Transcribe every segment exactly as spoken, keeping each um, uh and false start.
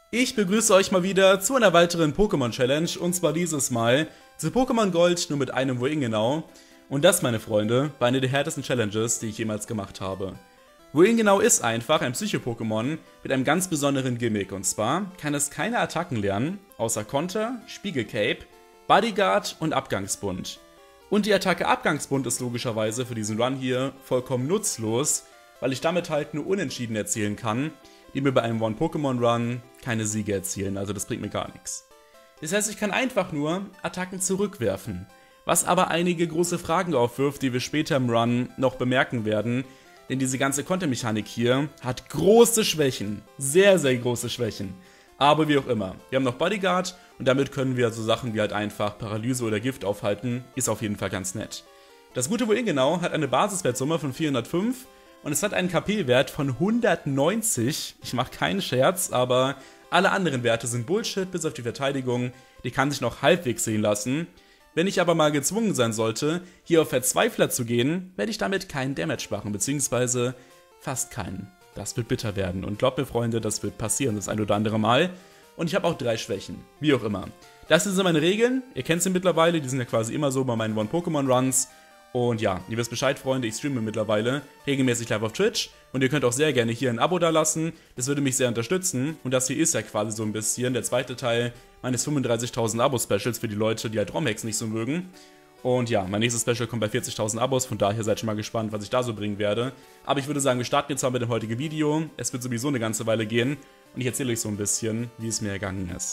Ich begrüße euch mal wieder zu einer weiteren Pokémon-Challenge und zwar dieses Mal zu Pokémon Gold, nur mit einem Wohin genau. Und das, meine Freunde, war eine der härtesten Challenges, die ich jemals gemacht habe. Wohin genau ist einfach ein Psycho-Pokémon mit einem ganz besonderen Gimmick und zwar kann es keine Attacken lernen, außer Konter, Spiegelcape, Bodyguard und Abgangsbund. Und die Attacke Abgangsbund ist logischerweise für diesen Run hier vollkommen nutzlos, weil ich damit halt nur Unentschieden erzielen kann, die mir bei einem One-Pokémon-Run keine Siege erzielen, also das bringt mir gar nichts. Das heißt, ich kann einfach nur Attacken zurückwerfen, was aber einige große Fragen aufwirft, die wir später im Run noch bemerken werden, denn diese ganze Kontermechanik hier hat große Schwächen, sehr, sehr große Schwächen. Aber wie auch immer, wir haben noch Bodyguard und damit können wir so Sachen wie halt einfach Paralyse oder Gift aufhalten, ist auf jeden Fall ganz nett. Das gute Wohin genau hat eine Basiswertsumme von vierhundertfünf und es hat einen K P-Wert von hundertneunzig. Ich mache keinen Scherz, aber alle anderen Werte sind Bullshit, bis auf die Verteidigung. Die kann sich noch halbwegs sehen lassen. Wenn ich aber mal gezwungen sein sollte, hier auf Verzweifler zu gehen, werde ich damit keinen Damage machen, beziehungsweise fast keinen. Das wird bitter werden und glaubt mir, Freunde, das wird passieren das ein oder andere Mal. Und ich habe auch drei Schwächen, wie auch immer. Das sind so meine Regeln, ihr kennt sie mittlerweile, die sind ja quasi immer so bei meinen One-Pokémon-Runs. Und ja, ihr wisst Bescheid, Freunde, ich streame mittlerweile regelmäßig live auf Twitch. Und ihr könnt auch sehr gerne hier ein Abo dalassen, das würde mich sehr unterstützen. Und das hier ist ja quasi so ein bisschen der zweite Teil meines fünfunddreißigtausend Abo-Specials für die Leute, die halt ROM-Hacks nicht so mögen. Und ja, mein nächstes Special kommt bei vierzigtausend Abos, von daher seid schon mal gespannt, was ich da so bringen werde. Aber ich würde sagen, wir starten jetzt mal mit dem heutigen Video. Es wird sowieso eine ganze Weile gehen und ich erzähle euch so ein bisschen, wie es mir ergangen ist.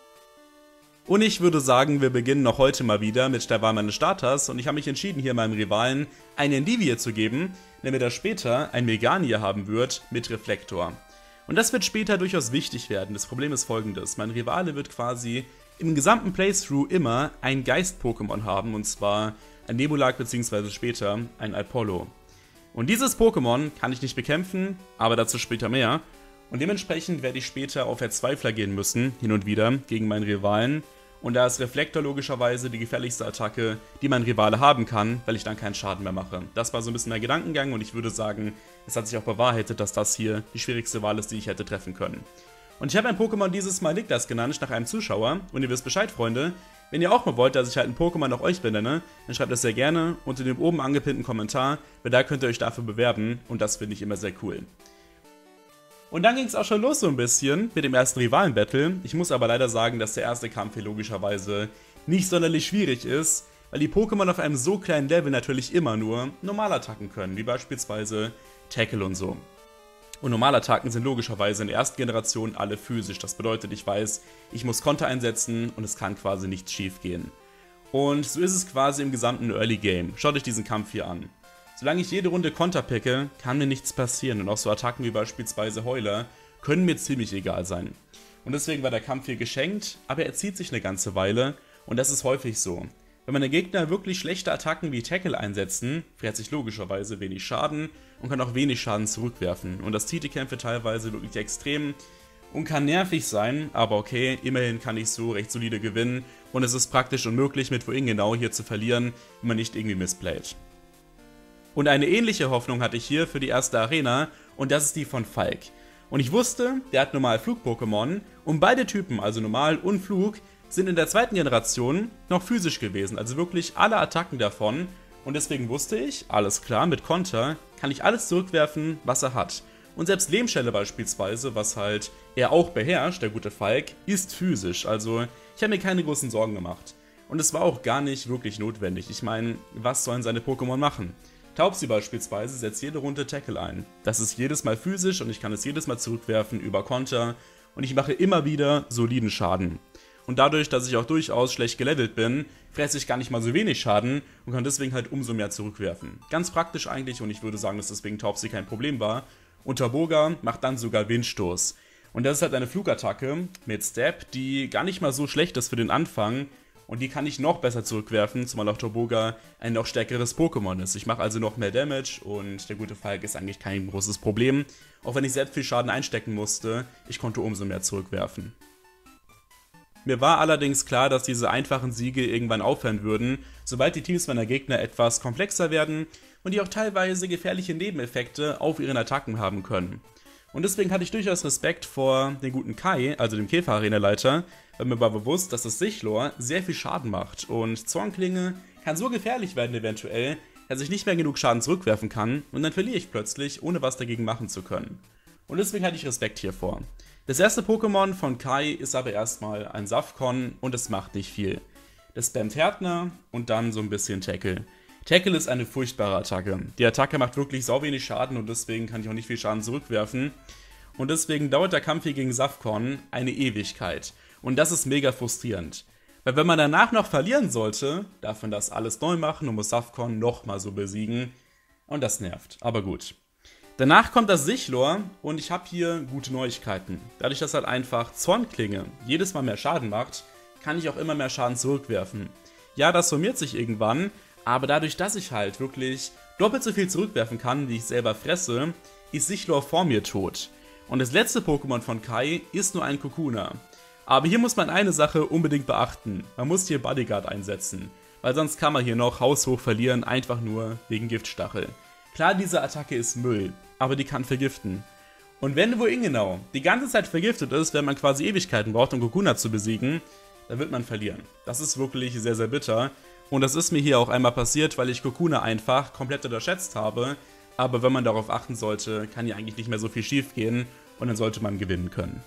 Und ich würde sagen, wir beginnen noch heute mal wieder mit der Wahl meines Starters und ich habe mich entschieden, hier meinem Rivalen einen Endivie zu geben, damit er später ein Meganier haben wird mit Reflektor. Und das wird später durchaus wichtig werden. Das Problem ist folgendes, mein Rivale wird quasi im gesamten Playthrough immer ein Geist-Pokémon haben, und zwar ein Nebulag bzw. später ein Apollo. Und dieses Pokémon kann ich nicht bekämpfen, aber dazu später mehr. Und dementsprechend werde ich später auf Verzweifler gehen müssen, hin und wieder, gegen meinen Rivalen. Und da ist Reflektor logischerweise die gefährlichste Attacke, die mein Rivale haben kann, weil ich dann keinen Schaden mehr mache. Das war so ein bisschen mein Gedankengang und ich würde sagen, es hat sich auch bewahrheitet, dass das hier die schwierigste Wahl ist, die ich hätte treffen können. Und ich habe ein Pokémon dieses Mal Niklas genannt, nach einem Zuschauer. Und ihr wisst Bescheid, Freunde. Wenn ihr auch mal wollt, dass ich halt ein Pokémon nach euch benenne, dann schreibt das sehr gerne unter dem oben angepinnten Kommentar, weil da könnt ihr euch dafür bewerben und das finde ich immer sehr cool. Und dann ging es auch schon los so ein bisschen mit dem ersten Rivalen-Battle. Ich muss aber leider sagen, dass der erste Kampf hier logischerweise nicht sonderlich schwierig ist, weil die Pokémon auf einem so kleinen Level natürlich immer nur Normalattacken können, wie beispielsweise Tackle und so. Und Normalattacken sind logischerweise in der ersten Generation alle physisch. Das bedeutet, ich weiß, ich muss Konter einsetzen und es kann quasi nichts schief gehen. Und so ist es quasi im gesamten Early Game. Schaut euch diesen Kampf hier an. Solange ich jede Runde Konter picke, kann mir nichts passieren. Und auch so Attacken wie beispielsweise Heuler können mir ziemlich egal sein. Und deswegen war der Kampf hier geschenkt, aber er zieht sich eine ganze Weile. Und das ist häufig so. Wenn meine Gegner wirklich schlechte Attacken wie Tackle einsetzen, fährt sich logischerweise wenig Schaden und kann auch wenig Schaden zurückwerfen. Und das zieht die Kämpfe teilweise wirklich extrem und kann nervig sein, aber okay, immerhin kann ich so recht solide gewinnen. Und es ist praktisch unmöglich, mit Wohin genau hier zu verlieren, wenn man nicht irgendwie missplayt. Und eine ähnliche Hoffnung hatte ich hier für die erste Arena und das ist die von Falk. Und ich wusste, der hat normal Flug-Pokémon und beide Typen, also Normal und Flug, sind in der zweiten Generation noch physisch gewesen, also wirklich alle Attacken davon. Und deswegen wusste ich, alles klar, mit Konter kann ich alles zurückwerfen, was er hat. Und selbst Lehmschelle beispielsweise, was halt er auch beherrscht, der gute Falk, ist physisch, also ich habe mir keine großen Sorgen gemacht. Und es war auch gar nicht wirklich notwendig, ich meine, was sollen seine Pokémon machen? Taubsi beispielsweise setzt jede Runde Tackle ein. Das ist jedes Mal physisch und ich kann es jedes Mal zurückwerfen über Konter und ich mache immer wieder soliden Schaden. Und dadurch, dass ich auch durchaus schlecht gelevelt bin, fresse ich gar nicht mal so wenig Schaden und kann deswegen halt umso mehr zurückwerfen. Ganz praktisch eigentlich und ich würde sagen, dass deswegen Taubsi kein Problem war. Und Taboga macht dann sogar Windstoß. Und das ist halt eine Flugattacke mit Step, die gar nicht mal so schlecht ist für den Anfang. Und die kann ich noch besser zurückwerfen, zumal auch Taboga ein noch stärkeres Pokémon ist. Ich mache also noch mehr Damage und der gute Falk ist eigentlich kein großes Problem. Auch wenn ich selbst viel Schaden einstecken musste, ich konnte umso mehr zurückwerfen. Mir war allerdings klar, dass diese einfachen Siege irgendwann aufhören würden, sobald die Teams meiner Gegner etwas komplexer werden und die auch teilweise gefährliche Nebeneffekte auf ihren Attacken haben können. Und deswegen hatte ich durchaus Respekt vor dem guten Kai, also dem Käfer-Arena-Leiter, weil mir war bewusst, dass das Sichlor sehr viel Schaden macht. Und Zornklinge kann so gefährlich werden eventuell, dass ich nicht mehr genug Schaden zurückwerfen kann und dann verliere ich plötzlich, ohne was dagegen machen zu können. Und deswegen hatte ich Respekt hiervor. Das erste Pokémon von Kai ist aber erstmal ein Safcon und es macht nicht viel. Das spammt Härtner und dann so ein bisschen Tackle. Tackle ist eine furchtbare Attacke. Die Attacke macht wirklich sau wenig Schaden und deswegen kann ich auch nicht viel Schaden zurückwerfen. Und deswegen dauert der Kampf hier gegen Safcon eine Ewigkeit. Und das ist mega frustrierend. Weil wenn man danach noch verlieren sollte, darf man das alles neu machen und muss Safcon nochmal so besiegen. Und das nervt, aber gut. Danach kommt das Sichlor und ich habe hier gute Neuigkeiten. Dadurch, dass halt einfach Zornklinge jedes Mal mehr Schaden macht, kann ich auch immer mehr Schaden zurückwerfen. Ja, das summiert sich irgendwann, aber dadurch, dass ich halt wirklich doppelt so viel zurückwerfen kann, wie ich selber fresse, ist Sichlor vor mir tot. Und das letzte Pokémon von Kai ist nur ein Kokuna. Aber hier muss man eine Sache unbedingt beachten. Man muss hier Bodyguard einsetzen, weil sonst kann man hier noch haushoch verlieren, einfach nur wegen Giftstachel. Klar, diese Attacke ist Müll, aber die kann vergiften. Und wenn Wuingenau die ganze Zeit vergiftet ist, wenn man quasi Ewigkeiten braucht, um Kokuna zu besiegen, dann wird man verlieren. Das ist wirklich sehr, sehr bitter. Und das ist mir hier auch einmal passiert, weil ich Kokuna einfach komplett unterschätzt habe. Aber wenn man darauf achten sollte, kann hier eigentlich nicht mehr so viel schief gehen und dann sollte man gewinnen können.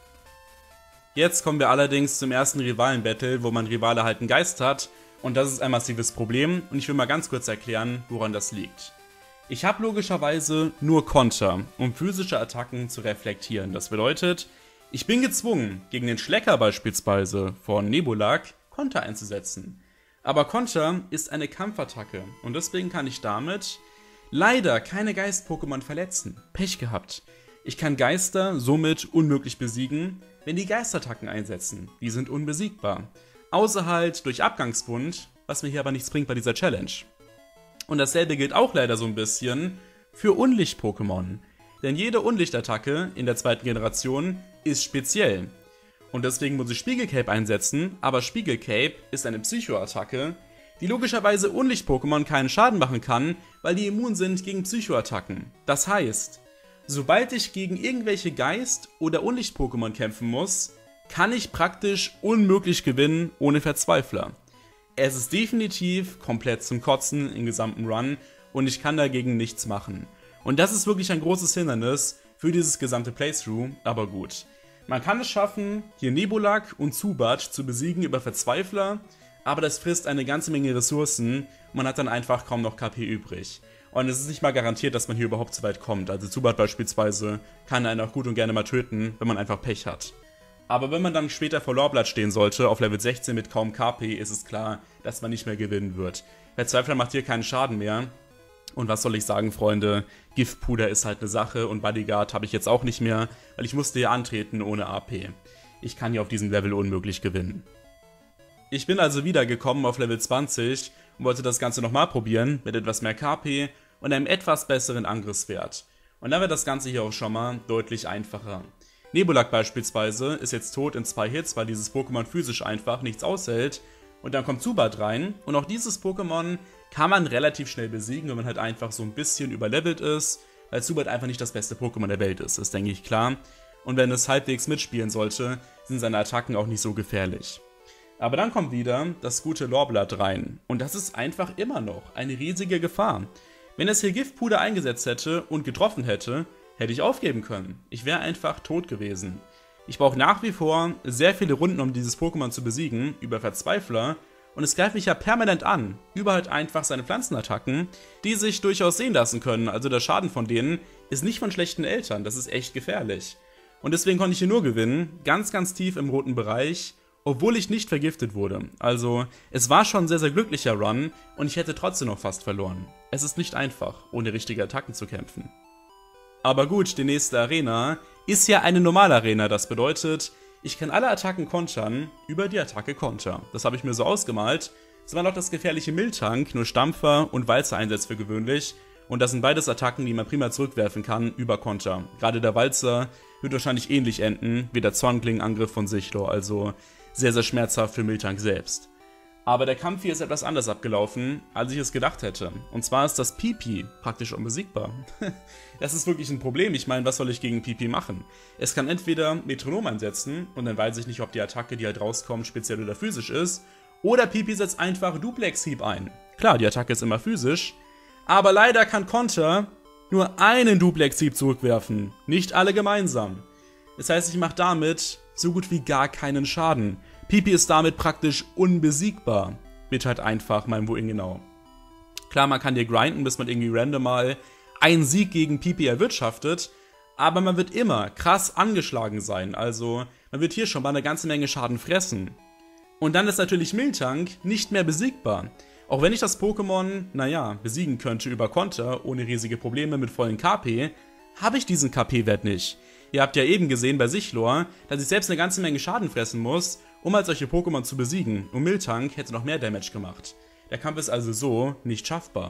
Jetzt kommen wir allerdings zum ersten Rivalen-Battle, wo man Rivale halt einen Geist hat. Und das ist ein massives Problem und ich will mal ganz kurz erklären, woran das liegt. Ich habe logischerweise nur Konter, um physische Attacken zu reflektieren. Das bedeutet, ich bin gezwungen, gegen den Schlecker beispielsweise von Nebulak Konter einzusetzen. Aber Konter ist eine Kampfattacke und deswegen kann ich damit leider keine Geist-Pokémon verletzen. Pech gehabt. Ich kann Geister somit unmöglich besiegen, wenn die Geistattacken einsetzen. Die sind unbesiegbar. Außer halt durch Abgangsbund, was mir hier aber nichts bringt bei dieser Challenge. Und dasselbe gilt auch leider so ein bisschen für Unlicht-Pokémon. Denn jede Unlichtattacke in der zweiten Generation ist speziell. Und deswegen muss ich Spiegelcape einsetzen, aber Spiegelcape ist eine Psycho-Attacke, die logischerweise Unlicht-Pokémon keinen Schaden machen kann, weil die immun sind gegen Psycho-Attacken. Das heißt, sobald ich gegen irgendwelche Geist- oder Unlicht-Pokémon kämpfen muss, kann ich praktisch unmöglich gewinnen ohne Verzweifler. Es ist definitiv komplett zum Kotzen im gesamten Run und ich kann dagegen nichts machen. Und das ist wirklich ein großes Hindernis für dieses gesamte Playthrough, aber gut. Man kann es schaffen, hier Nebulak und Zubat zu besiegen über Verzweifler, aber das frisst eine ganze Menge Ressourcen und man hat dann einfach kaum noch K P übrig. Und es ist nicht mal garantiert, dass man hier überhaupt so weit kommt. Also Zubat beispielsweise kann einen auch gut und gerne mal töten, wenn man einfach Pech hat. Aber wenn man dann später vor Lorblatt stehen sollte, auf Level sechzehn mit kaum K P, ist es klar, dass man nicht mehr gewinnen wird. Verzweifler macht hier keinen Schaden mehr. Und was soll ich sagen, Freunde, Giftpuder ist halt eine Sache und Bodyguard habe ich jetzt auch nicht mehr, weil ich musste hier antreten ohne A P. Ich kann hier auf diesem Level unmöglich gewinnen. Ich bin also wieder gekommen auf Level zwanzig und wollte das Ganze nochmal probieren, mit etwas mehr K P und einem etwas besseren Angriffswert. Und dann wird das Ganze hier auch schon mal deutlich einfacher. Nebulak beispielsweise ist jetzt tot in zwei Hits, weil dieses Pokémon physisch einfach nichts aushält. Und dann kommt Zubat rein und auch dieses Pokémon kann man relativ schnell besiegen, wenn man halt einfach so ein bisschen überlevelt ist, weil Zubat einfach nicht das beste Pokémon der Welt ist, ist denke ich klar. Und wenn es halbwegs mitspielen sollte, sind seine Attacken auch nicht so gefährlich. Aber dann kommt wieder das gute Lorblatt rein und das ist einfach immer noch eine riesige Gefahr. Wenn es hier Giftpuder eingesetzt hätte und getroffen hätte, hätte ich aufgeben können. Ich wäre einfach tot gewesen. Ich brauche nach wie vor sehr viele Runden, um dieses Pokémon zu besiegen, über Verzweifler. Und es greift mich ja permanent an, über halt einfach seine Pflanzenattacken, die sich durchaus sehen lassen können. Also der Schaden von denen ist nicht von schlechten Eltern, das ist echt gefährlich. Und deswegen konnte ich hier nur gewinnen, ganz, ganz tief im roten Bereich, obwohl ich nicht vergiftet wurde. Also es war schon ein sehr, sehr glücklicher Run und ich hätte trotzdem noch fast verloren. Es ist nicht einfach, ohne richtige Attacken zu kämpfen. Aber gut, die nächste Arena ist ja eine normale Arena, das bedeutet, ich kann alle Attacken kontern über die Attacke Konter. Das habe ich mir so ausgemalt. Es war noch das gefährliche Miltank, nur Stampfer und Walzer einsetzt für gewöhnlich. Und das sind beides Attacken, die man prima zurückwerfen kann über Konter. Gerade der Walzer wird wahrscheinlich ähnlich enden wie der Zornklingenangriff von Sichlor, also sehr, sehr schmerzhaft für Miltank selbst. Aber der Kampf hier ist etwas anders abgelaufen, als ich es gedacht hätte. Und zwar ist das Pipi praktisch unbesiegbar. Das ist wirklich ein Problem. Ich meine, was soll ich gegen Pipi machen? Es kann entweder Metronom einsetzen und dann weiß ich nicht, ob die Attacke, die halt rauskommt, speziell oder physisch ist. Oder Pipi setzt einfach Duplex-Hieb ein. Klar, die Attacke ist immer physisch. Aber leider kann Konter nur einen Duplex-Hieb zurückwerfen. Nicht alle gemeinsam. Das heißt, ich mache damit so gut wie gar keinen Schaden. Pipi ist damit praktisch unbesiegbar. Mit halt einfach meinem Wohin genau. Klar, man kann hier grinden, bis man irgendwie random mal einen Sieg gegen Pipi erwirtschaftet. Aber man wird immer krass angeschlagen sein. Also, man wird hier schon mal eine ganze Menge Schaden fressen. Und dann ist natürlich Miltank nicht mehr besiegbar. Auch wenn ich das Pokémon, naja, besiegen könnte über Konter, ohne riesige Probleme mit vollen K P, habe ich diesen K P-Wert nicht. Ihr habt ja eben gesehen bei Sichlor, dass ich selbst eine ganze Menge Schaden fressen muss, um halt solche Pokémon zu besiegen. Und Miltank hätte noch mehr Damage gemacht. Der Kampf ist also so nicht schaffbar.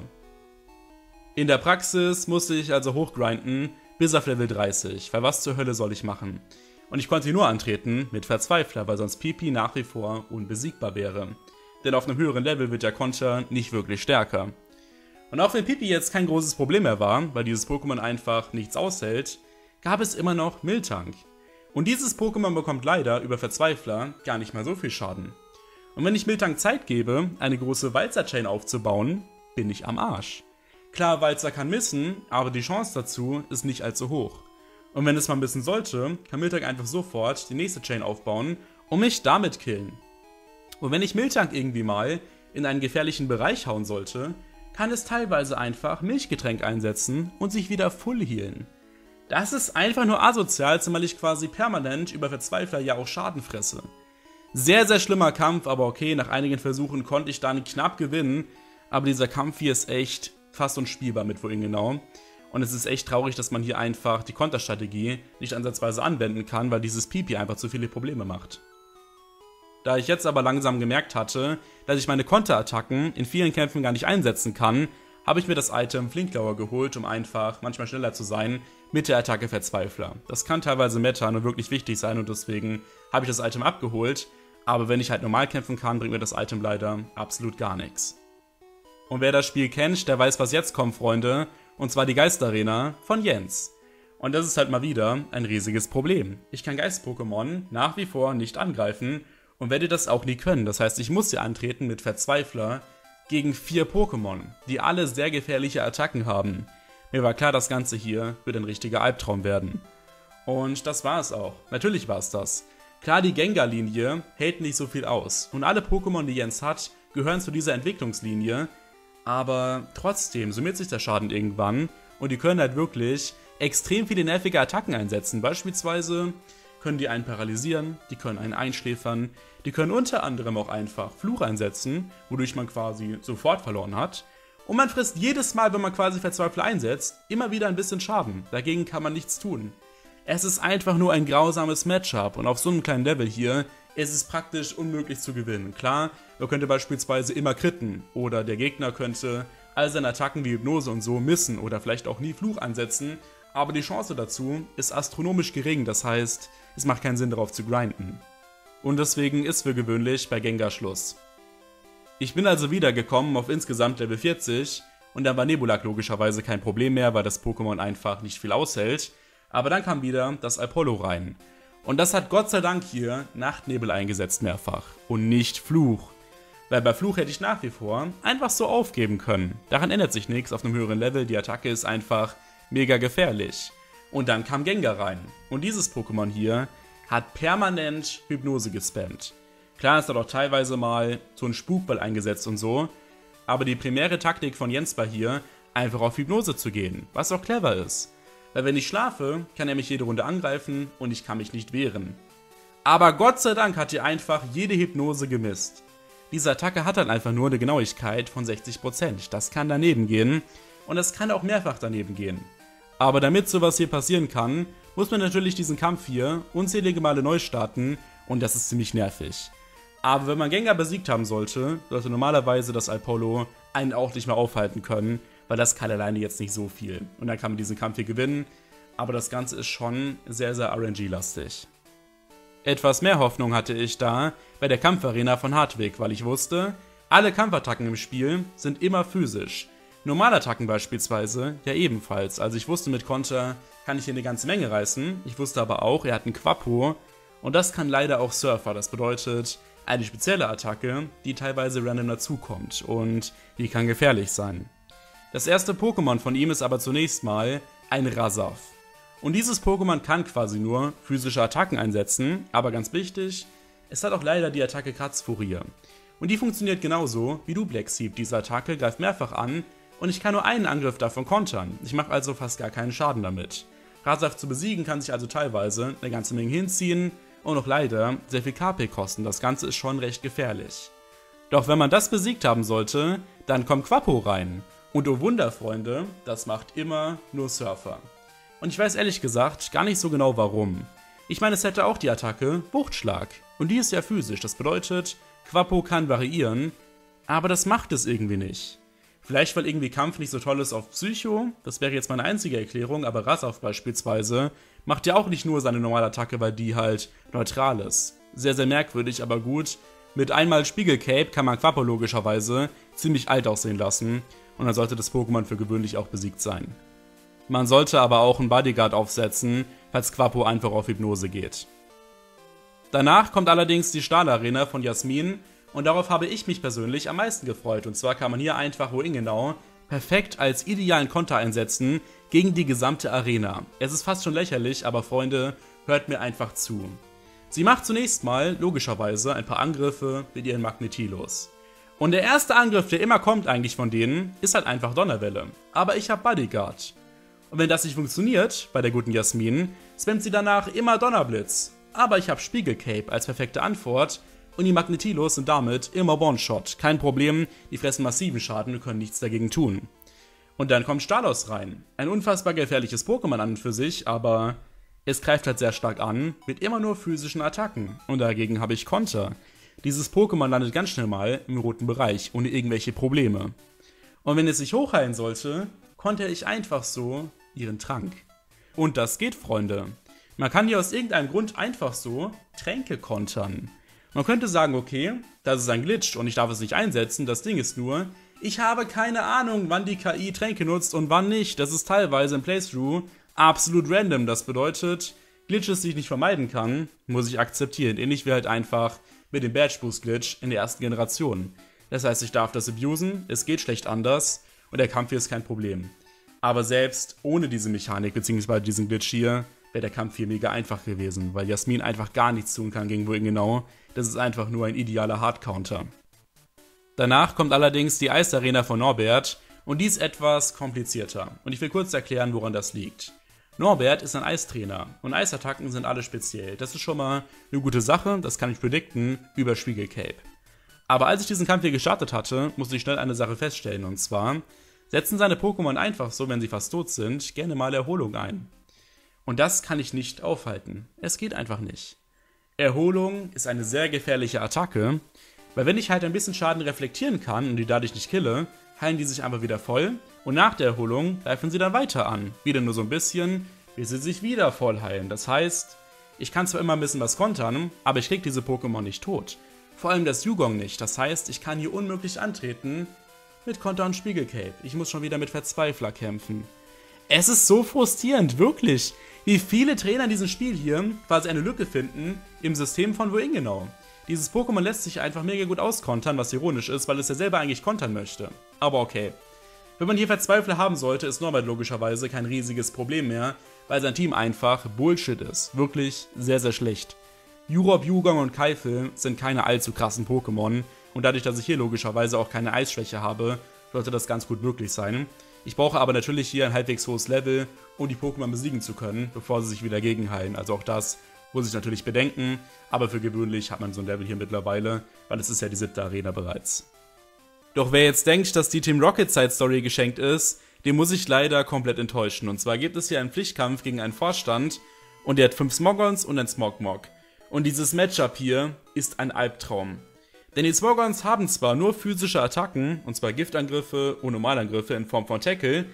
In der Praxis musste ich also hochgrinden bis auf Level dreißig, weil was zur Hölle soll ich machen? Und ich konnte nur antreten mit Verzweifler, weil sonst Pipi nach wie vor unbesiegbar wäre. Denn auf einem höheren Level wird der Konter nicht wirklich stärker. Und auch wenn Pipi jetzt kein großes Problem mehr war, weil dieses Pokémon einfach nichts aushält, gab es immer noch Miltank. Und dieses Pokémon bekommt leider über Verzweifler gar nicht mal so viel Schaden. Und wenn ich Miltank Zeit gebe, eine große Walzer-Chain aufzubauen, bin ich am Arsch. Klar, Walzer kann missen, aber die Chance dazu ist nicht allzu hoch. Und wenn es mal missen sollte, kann Miltank einfach sofort die nächste Chain aufbauen und mich damit killen. Und wenn ich Miltank irgendwie mal in einen gefährlichen Bereich hauen sollte, kann es teilweise einfach Milchgetränk einsetzen und sich wieder full healen. Das ist einfach nur asozial, zumal ich quasi permanent über Verzweifler ja auch Schaden fresse. Sehr, sehr schlimmer Kampf, aber okay, nach einigen Versuchen konnte ich dann knapp gewinnen, aber dieser Kampf hier ist echt fast unspielbar mit Wohin genau. Und es ist echt traurig, dass man hier einfach die Konterstrategie nicht ansatzweise anwenden kann, weil dieses Pipi einfach zu viele Probleme macht. Da ich jetzt aber langsam gemerkt hatte, dass ich meine Konterattacken in vielen Kämpfen gar nicht einsetzen kann, habe ich mir das Item Flinklauer geholt, um einfach manchmal schneller zu sein mit der Attacke Verzweifler. Das kann teilweise mettern und wirklich wichtig sein und deswegen habe ich das Item abgeholt, aber wenn ich halt normal kämpfen kann, bringt mir das Item leider absolut gar nichts. Und wer das Spiel kennt, der weiß, was jetzt kommt, Freunde, und zwar die Geisterarena von Jens. Und das ist halt mal wieder ein riesiges Problem. Ich kann Geist-Pokémon nach wie vor nicht angreifen und werde das auch nie können. Das heißt, ich muss hier antreten mit Verzweifler gegen vier Pokémon, die alle sehr gefährliche Attacken haben. Mir war klar, das Ganze hier wird ein richtiger Albtraum werden. Und das war es auch. Natürlich war es das. Klar, die Gengar-Linie hält nicht so viel aus. Und alle Pokémon, die Jens hat, gehören zu dieser Entwicklungslinie. Aber trotzdem summiert sich der Schaden irgendwann. Und die können halt wirklich extrem viele nervige Attacken einsetzen. Beispielsweise können die einen paralysieren, die können einen einschläfern, die können unter anderem auch einfach Fluch einsetzen, wodurch man quasi sofort verloren hat. Und man frisst jedes Mal, wenn man quasi Verzweifler einsetzt, immer wieder ein bisschen Schaden. Dagegen kann man nichts tun. Es ist einfach nur ein grausames Matchup und auf so einem kleinen Level hier ist es praktisch unmöglich zu gewinnen. Klar, man könnte beispielsweise immer critten oder der Gegner könnte all seine Attacken wie Hypnose und so missen oder vielleicht auch nie Fluch einsetzen, aber die Chance dazu ist astronomisch gering, das heißt, es macht keinen Sinn darauf zu grinden. Und deswegen ist für gewöhnlich bei Gengar Schluss. Ich bin also wiedergekommen auf insgesamt Level vierzig und dann war Nebulak logischerweise kein Problem mehr, weil das Pokémon einfach nicht viel aushält. Aber dann kam wieder das Apollo rein. Und das hat Gott sei Dank hier Nachtnebel eingesetzt mehrfach und nicht Fluch. Weil bei Fluch hätte ich nach wie vor einfach so aufgeben können. Daran ändert sich nichts auf einem höheren Level, die Attacke ist einfach mega gefährlich. Und dann kam Gengar rein. Und dieses Pokémon hier hat permanent Hypnose gespammt. Klar ist da doch teilweise mal so ein Spukball eingesetzt und so, aber die primäre Taktik von Jens war hier, einfach auf Hypnose zu gehen, was auch clever ist. Weil wenn ich schlafe, kann er mich jede Runde angreifen und ich kann mich nicht wehren. Aber Gott sei Dank hat er einfach jede Hypnose gemisst. Diese Attacke hat dann einfach nur eine Genauigkeit von sechzig Prozent. Das kann daneben gehen und das kann auch mehrfach daneben gehen. Aber damit sowas hier passieren kann, muss man natürlich diesen Kampf hier unzählige Male neu starten und das ist ziemlich nervig. Aber wenn man Gengar besiegt haben sollte, sollte normalerweise das Apollo einen auch nicht mehr aufhalten können, weil das kann alleine jetzt nicht so viel. Und dann kann man diesen Kampf hier gewinnen, aber das Ganze ist schon sehr, sehr R N G-lastig. Etwas mehr Hoffnung hatte ich da bei der Kampfarena von Hardwig, weil ich wusste, alle Kampfattacken im Spiel sind immer physisch. Normalattacken beispielsweise ja ebenfalls, also ich wusste, mit Konter kann ich hier eine ganze Menge reißen. Ich wusste aber auch, er hat einen Quapo und das kann leider auch Surfer, das bedeutet eine spezielle Attacke, die teilweise random dazukommt und die kann gefährlich sein. Das erste Pokémon von ihm ist aber zunächst mal ein Rasaf. Und dieses Pokémon kann quasi nur physische Attacken einsetzen, aber ganz wichtig, es hat auch leider die Attacke Kratzfurie. Und die funktioniert genauso wie Duplex-Hieb. Diese Attacke greift mehrfach an und ich kann nur einen Angriff davon kontern. Ich mache also fast gar keinen Schaden damit. Rasaf zu besiegen kann sich also teilweise eine ganze Menge hinziehen und auch leider sehr viel K P kosten. Das Ganze ist schon recht gefährlich. Doch wenn man das besiegt haben sollte, dann kommt Quapo rein. Und oh Wunder, Freunde, das macht immer nur Surfer. Und ich weiß ehrlich gesagt gar nicht so genau warum. Ich meine, es hätte auch die Attacke Wuchtschlag. Und die ist ja physisch, das bedeutet, Quapo kann variieren, aber das macht es irgendwie nicht. Vielleicht weil irgendwie Kampf nicht so toll ist auf Psycho, das wäre jetzt meine einzige Erklärung, aber Rasaf beispielsweise macht ja auch nicht nur seine normale Attacke, weil die halt neutral ist. Sehr, sehr merkwürdig, aber gut. Mit einmal Spiegelcape kann man Quapo logischerweise ziemlich alt aussehen lassen und dann sollte das Pokémon für gewöhnlich auch besiegt sein. Man sollte aber auch einen Bodyguard aufsetzen, falls Quapo einfach auf Hypnose geht. Danach kommt allerdings die Stahlarena von Jasmin und darauf habe ich mich persönlich am meisten gefreut. Und zwar kann man hier einfach Woingenau perfekt als idealen Konter einsetzen gegen die gesamte Arena. Es ist fast schon lächerlich, aber Freunde, hört mir einfach zu. Sie macht zunächst mal, logischerweise, ein paar Angriffe mit ihren Magnetilos. Und der erste Angriff, der immer kommt eigentlich von denen, ist halt einfach Donnerwelle. Aber ich habe Bodyguard. Und wenn das nicht funktioniert, bei der guten Jasmin, spammt sie danach immer Donnerblitz. Aber ich habe Spiegelcape als perfekte Antwort und die Magnetilos sind damit immer One-Shot. Kein Problem, die fressen massiven Schaden und können nichts dagegen tun. Und dann kommt Stalos rein. Ein unfassbar gefährliches Pokémon an und für sich, aber es greift halt sehr stark an mit immer nur physischen Attacken. Und dagegen habe ich Konter. Dieses Pokémon landet ganz schnell mal im roten Bereich, ohne irgendwelche Probleme. Und wenn es sich hochheilen sollte, konnte ich einfach so ihren Trank. Und das geht, Freunde. Man kann hier aus irgendeinem Grund einfach so Tränke kontern. Man könnte sagen, okay, das ist ein Glitch und ich darf es nicht einsetzen. Das Ding ist nur, ich habe keine Ahnung, wann die K I Tränke nutzt und wann nicht. Das ist teilweise im Playthrough absolut random. Das bedeutet, Glitches, die ich nicht vermeiden kann, muss ich akzeptieren. Ähnlich wie halt einfach mit dem Badge Boost Glitch in der ersten Generation. Das heißt, ich darf das abusen, es geht schlecht anders und der Kampf hier ist kein Problem. Aber selbst ohne diese Mechanik bzw. diesen Glitch hier, wäre der Kampf hier mega einfach gewesen, weil Jasmin einfach gar nichts tun kann gegen Woingenau. Das ist einfach nur ein idealer Hardcounter. Danach kommt allerdings die Eisarena von Norbert und die ist etwas komplizierter. Und ich will kurz erklären, woran das liegt. Norbert ist ein Eistrainer und Eisattacken sind alle speziell. Das ist schon mal eine gute Sache, das kann ich predikten über Spiegelcape. Aber als ich diesen Kampf hier gestartet hatte, musste ich schnell eine Sache feststellen und zwar setzen seine Pokémon einfach so, wenn sie fast tot sind, gerne mal Erholung ein. Und das kann ich nicht aufhalten. Es geht einfach nicht. Erholung ist eine sehr gefährliche Attacke, weil wenn ich halt ein bisschen Schaden reflektieren kann und die dadurch nicht kille, heilen die sich einfach wieder voll und nach der Erholung greifen sie dann weiter an. Wieder nur so ein bisschen, bis sie sich wieder voll heilen. Das heißt, ich kann zwar immer ein bisschen was kontern, aber ich krieg diese Pokémon nicht tot. Vor allem das Yugong nicht. Das heißt, ich kann hier unmöglich antreten mit Konter und Spiegelcape. Ich muss schon wieder mit Verzweifler kämpfen. Es ist so frustrierend, wirklich, wie viele Trainer in diesem Spiel hier quasi eine Lücke finden im System von Woingenau. Dieses Pokémon lässt sich einfach mega gut auskontern, was ironisch ist, weil es ja selber eigentlich kontern möchte. Aber okay. Wenn man hier Verzweifler haben sollte, ist Norbert logischerweise kein riesiges Problem mehr, weil sein Team einfach Bullshit ist. Wirklich sehr, sehr schlecht. Jurop, Yugong und Keifel sind keine allzu krassen Pokémon und dadurch, dass ich hier logischerweise auch keine Eisschwäche habe, sollte das ganz gut möglich sein. Ich brauche aber natürlich hier ein halbwegs hohes Level, um die Pokémon besiegen zu können, bevor sie sich wieder gegenheilen. Also auch das muss ich natürlich bedenken, aber für gewöhnlich hat man so ein Level hier mittlerweile, weil es ist ja die siebte Arena bereits. Doch wer jetzt denkt, dass die Team Rocket Side Story geschenkt ist, den muss ich leider komplett enttäuschen. Und zwar gibt es hier einen Pflichtkampf gegen einen Vorstand und der hat fünf Smogons und ein Smogmog. Und dieses Matchup hier ist ein Albtraum. Denn die Smogons haben zwar nur physische Attacken, und zwar Giftangriffe und Normalangriffe in Form von Tackle,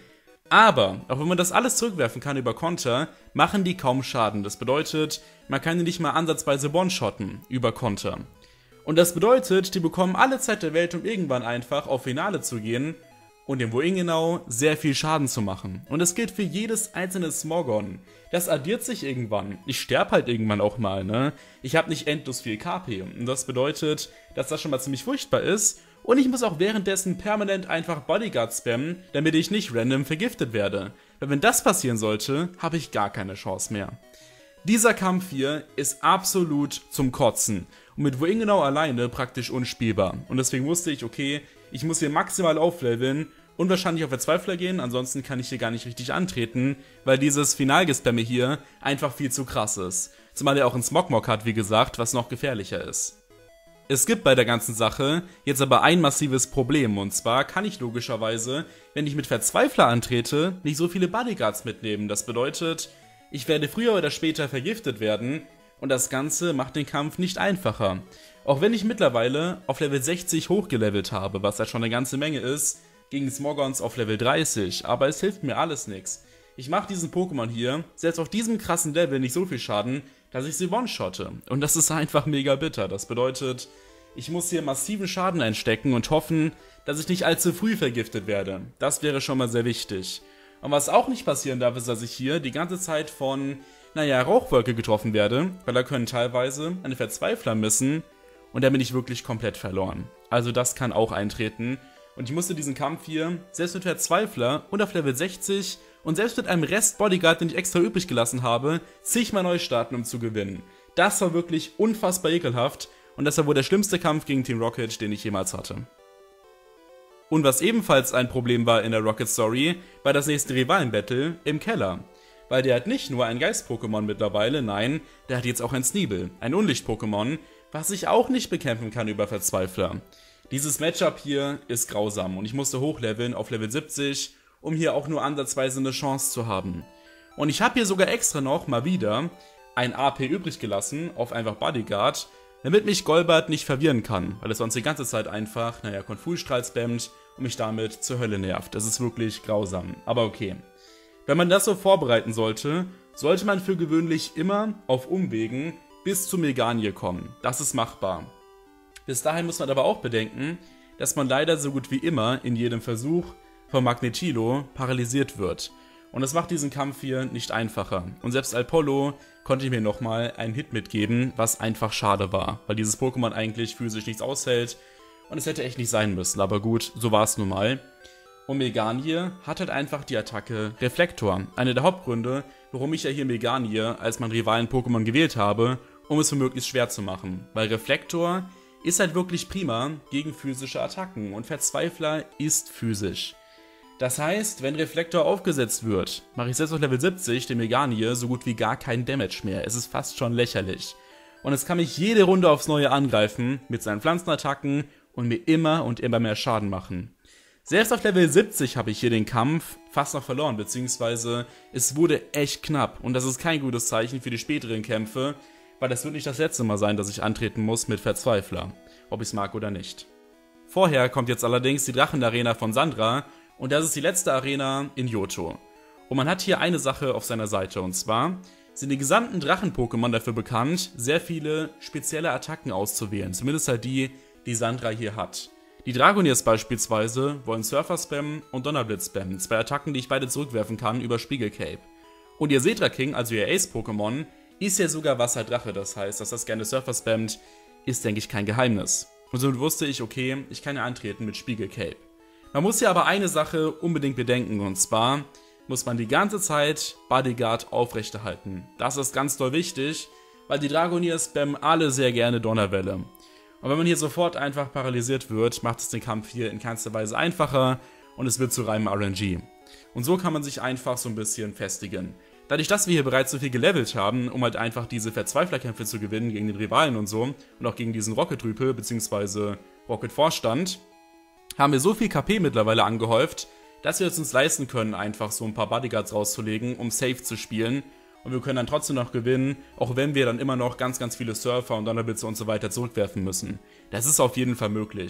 Aber, auch wenn man das alles zurückwerfen kann über Konter, machen die kaum Schaden. Das bedeutet, man kann die nicht mal ansatzweise one-shotten über Konter. Und das bedeutet, die bekommen alle Zeit der Welt, um irgendwann einfach auf Finale zu gehen und dem Wuingenau sehr viel Schaden zu machen. Und das gilt für jedes einzelne Smogon. Das addiert sich irgendwann. Ich sterbe halt irgendwann auch mal, ne? Ich habe nicht endlos viel K P. Und das bedeutet, dass das schon mal ziemlich furchtbar ist. Und ich muss auch währenddessen permanent einfach Bodyguard spammen, damit ich nicht random vergiftet werde. Weil wenn das passieren sollte, habe ich gar keine Chance mehr. Dieser Kampf hier ist absolut zum Kotzen und mit Wuingenau alleine praktisch unspielbar. Und deswegen wusste ich, okay, ich muss hier maximal aufleveln und wahrscheinlich auf Verzweifler gehen, ansonsten kann ich hier gar nicht richtig antreten, weil dieses Finalgespamme hier einfach viel zu krass ist. Zumal er auch einen Smogmog hat, wie gesagt, was noch gefährlicher ist. Es gibt bei der ganzen Sache jetzt aber ein massives Problem, und zwar kann ich logischerweise, wenn ich mit Verzweifler antrete, nicht so viele Bodyguards mitnehmen. Das bedeutet, ich werde früher oder später vergiftet werden und das Ganze macht den Kampf nicht einfacher. Auch wenn ich mittlerweile auf Level sechzig hochgelevelt habe, was ja schon eine ganze Menge ist, gegen Smogons auf Level dreißig, aber es hilft mir alles nichts. Ich mache diesen Pokémon hier, selbst auf diesem krassen Level, nicht so viel Schaden, dass ich sie one-shotte. Und das ist einfach mega bitter. Das bedeutet, ich muss hier massiven Schaden einstecken und hoffen, dass ich nicht allzu früh vergiftet werde. Das wäre schon mal sehr wichtig. Und was auch nicht passieren darf, ist, dass ich hier die ganze Zeit von, naja, Rauchwolke getroffen werde, weil da können teilweise eine Verzweifler missen und dann bin ich wirklich komplett verloren. Also das kann auch eintreten. Und ich musste diesen Kampf hier, selbst mit Verzweifler und auf Level sechzig und selbst mit einem Rest Bodyguard, den ich extra übrig gelassen habe, zigmal neu starten, um zu gewinnen. Das war wirklich unfassbar ekelhaft und das war wohl der schlimmste Kampf gegen Team Rocket, den ich jemals hatte. Und was ebenfalls ein Problem war in der Rocket Story, war das nächste Rivalen-Battle im Keller. Weil der hat nicht nur ein Geist-Pokémon mittlerweile, nein, der hat jetzt auch ein Sneebel, ein Unlicht-Pokémon, was ich auch nicht bekämpfen kann über Verzweifler. Dieses Matchup hier ist grausam und ich musste hochleveln auf Level siebzig, um hier auch nur ansatzweise eine Chance zu haben. Und ich habe hier sogar extra noch mal wieder ein A P übrig gelassen auf einfach Bodyguard, damit mich Golbat nicht verwirren kann, weil es sonst die ganze Zeit einfach, naja, Konfusstrahl spammt und mich damit zur Hölle nervt. Das ist wirklich grausam, aber okay. Wenn man das so vorbereiten sollte, sollte man für gewöhnlich immer auf Umwegen bis zu Meganie kommen. Das ist machbar. Bis dahin muss man aber auch bedenken, dass man leider so gut wie immer in jedem Versuch von Magnetilo paralysiert wird. Und das macht diesen Kampf hier nicht einfacher. Und selbst Alpollo konnte ich mir nochmal einen Hit mitgeben, was einfach schade war, weil dieses Pokémon eigentlich physisch nichts aushält und es hätte echt nicht sein müssen, aber gut, so war es nun mal. Und Meganie hat halt einfach die Attacke Reflektor. Einer der Hauptgründe, warum ich ja hier Meganie als mein Rivalen-Pokémon gewählt habe, um es für möglichst schwer zu machen. Weil Reflektor ist halt wirklich prima gegen physische Attacken und Verzweifler ist physisch. Das heißt, wenn Reflektor aufgesetzt wird, mache ich selbst auf Level siebzig dem Meganie so gut wie gar keinen Damage mehr. Es ist fast schon lächerlich. Und es kann mich jede Runde aufs Neue angreifen mit seinen Pflanzenattacken und mir immer und immer mehr Schaden machen. Selbst auf Level siebzig habe ich hier den Kampf fast noch verloren, beziehungsweise es wurde echt knapp. Und das ist kein gutes Zeichen für die späteren Kämpfe, weil das wird nicht das letzte Mal sein, dass ich antreten muss mit Verzweifler, ob ich es mag oder nicht. Vorher kommt jetzt allerdings die Drachenarena von Sandra und das ist die letzte Arena in Johto. Und man hat hier eine Sache auf seiner Seite und zwar sind die gesamten Drachen-Pokémon dafür bekannt, sehr viele spezielle Attacken auszuwählen, zumindest halt die, die Sandra hier hat. Die Dragoniers beispielsweise wollen Surfer spammen und Donnerblitz spammen, zwei Attacken, die ich beide zurückwerfen kann über Spiegelcape. Und ihr Sedra King, also ihr Ace-Pokémon, ist ja sogar Wasserdrache, das heißt, dass das gerne Surfer spammt, ist, denke ich, kein Geheimnis. Und somit wusste ich, okay, ich kann ja antreten mit Spiegelcape. Man muss ja aber eine Sache unbedingt bedenken, und zwar muss man die ganze Zeit Bodyguard aufrechterhalten. Das ist ganz doll wichtig, weil die Dragoniers spammen alle sehr gerne Donnerwelle. Und wenn man hier sofort einfach paralysiert wird, macht es den Kampf hier in keinster Weise einfacher und es wird zu reinem R N G. Und so kann man sich einfach so ein bisschen festigen. Dadurch, dass wir hier bereits so viel gelevelt haben, um halt einfach diese Verzweiflerkämpfe zu gewinnen gegen den Rivalen und so und auch gegen diesen Rocket-Rüpel bzw. Rocket-Vorstand, haben wir so viel K P mittlerweile angehäuft, dass wir es uns leisten können, einfach so ein paar Bodyguards rauszulegen, um safe zu spielen. Und wir können dann trotzdem noch gewinnen, auch wenn wir dann immer noch ganz, ganz viele Surfer und Donnerblitze und so weiter zurückwerfen müssen. Das ist auf jeden Fall möglich.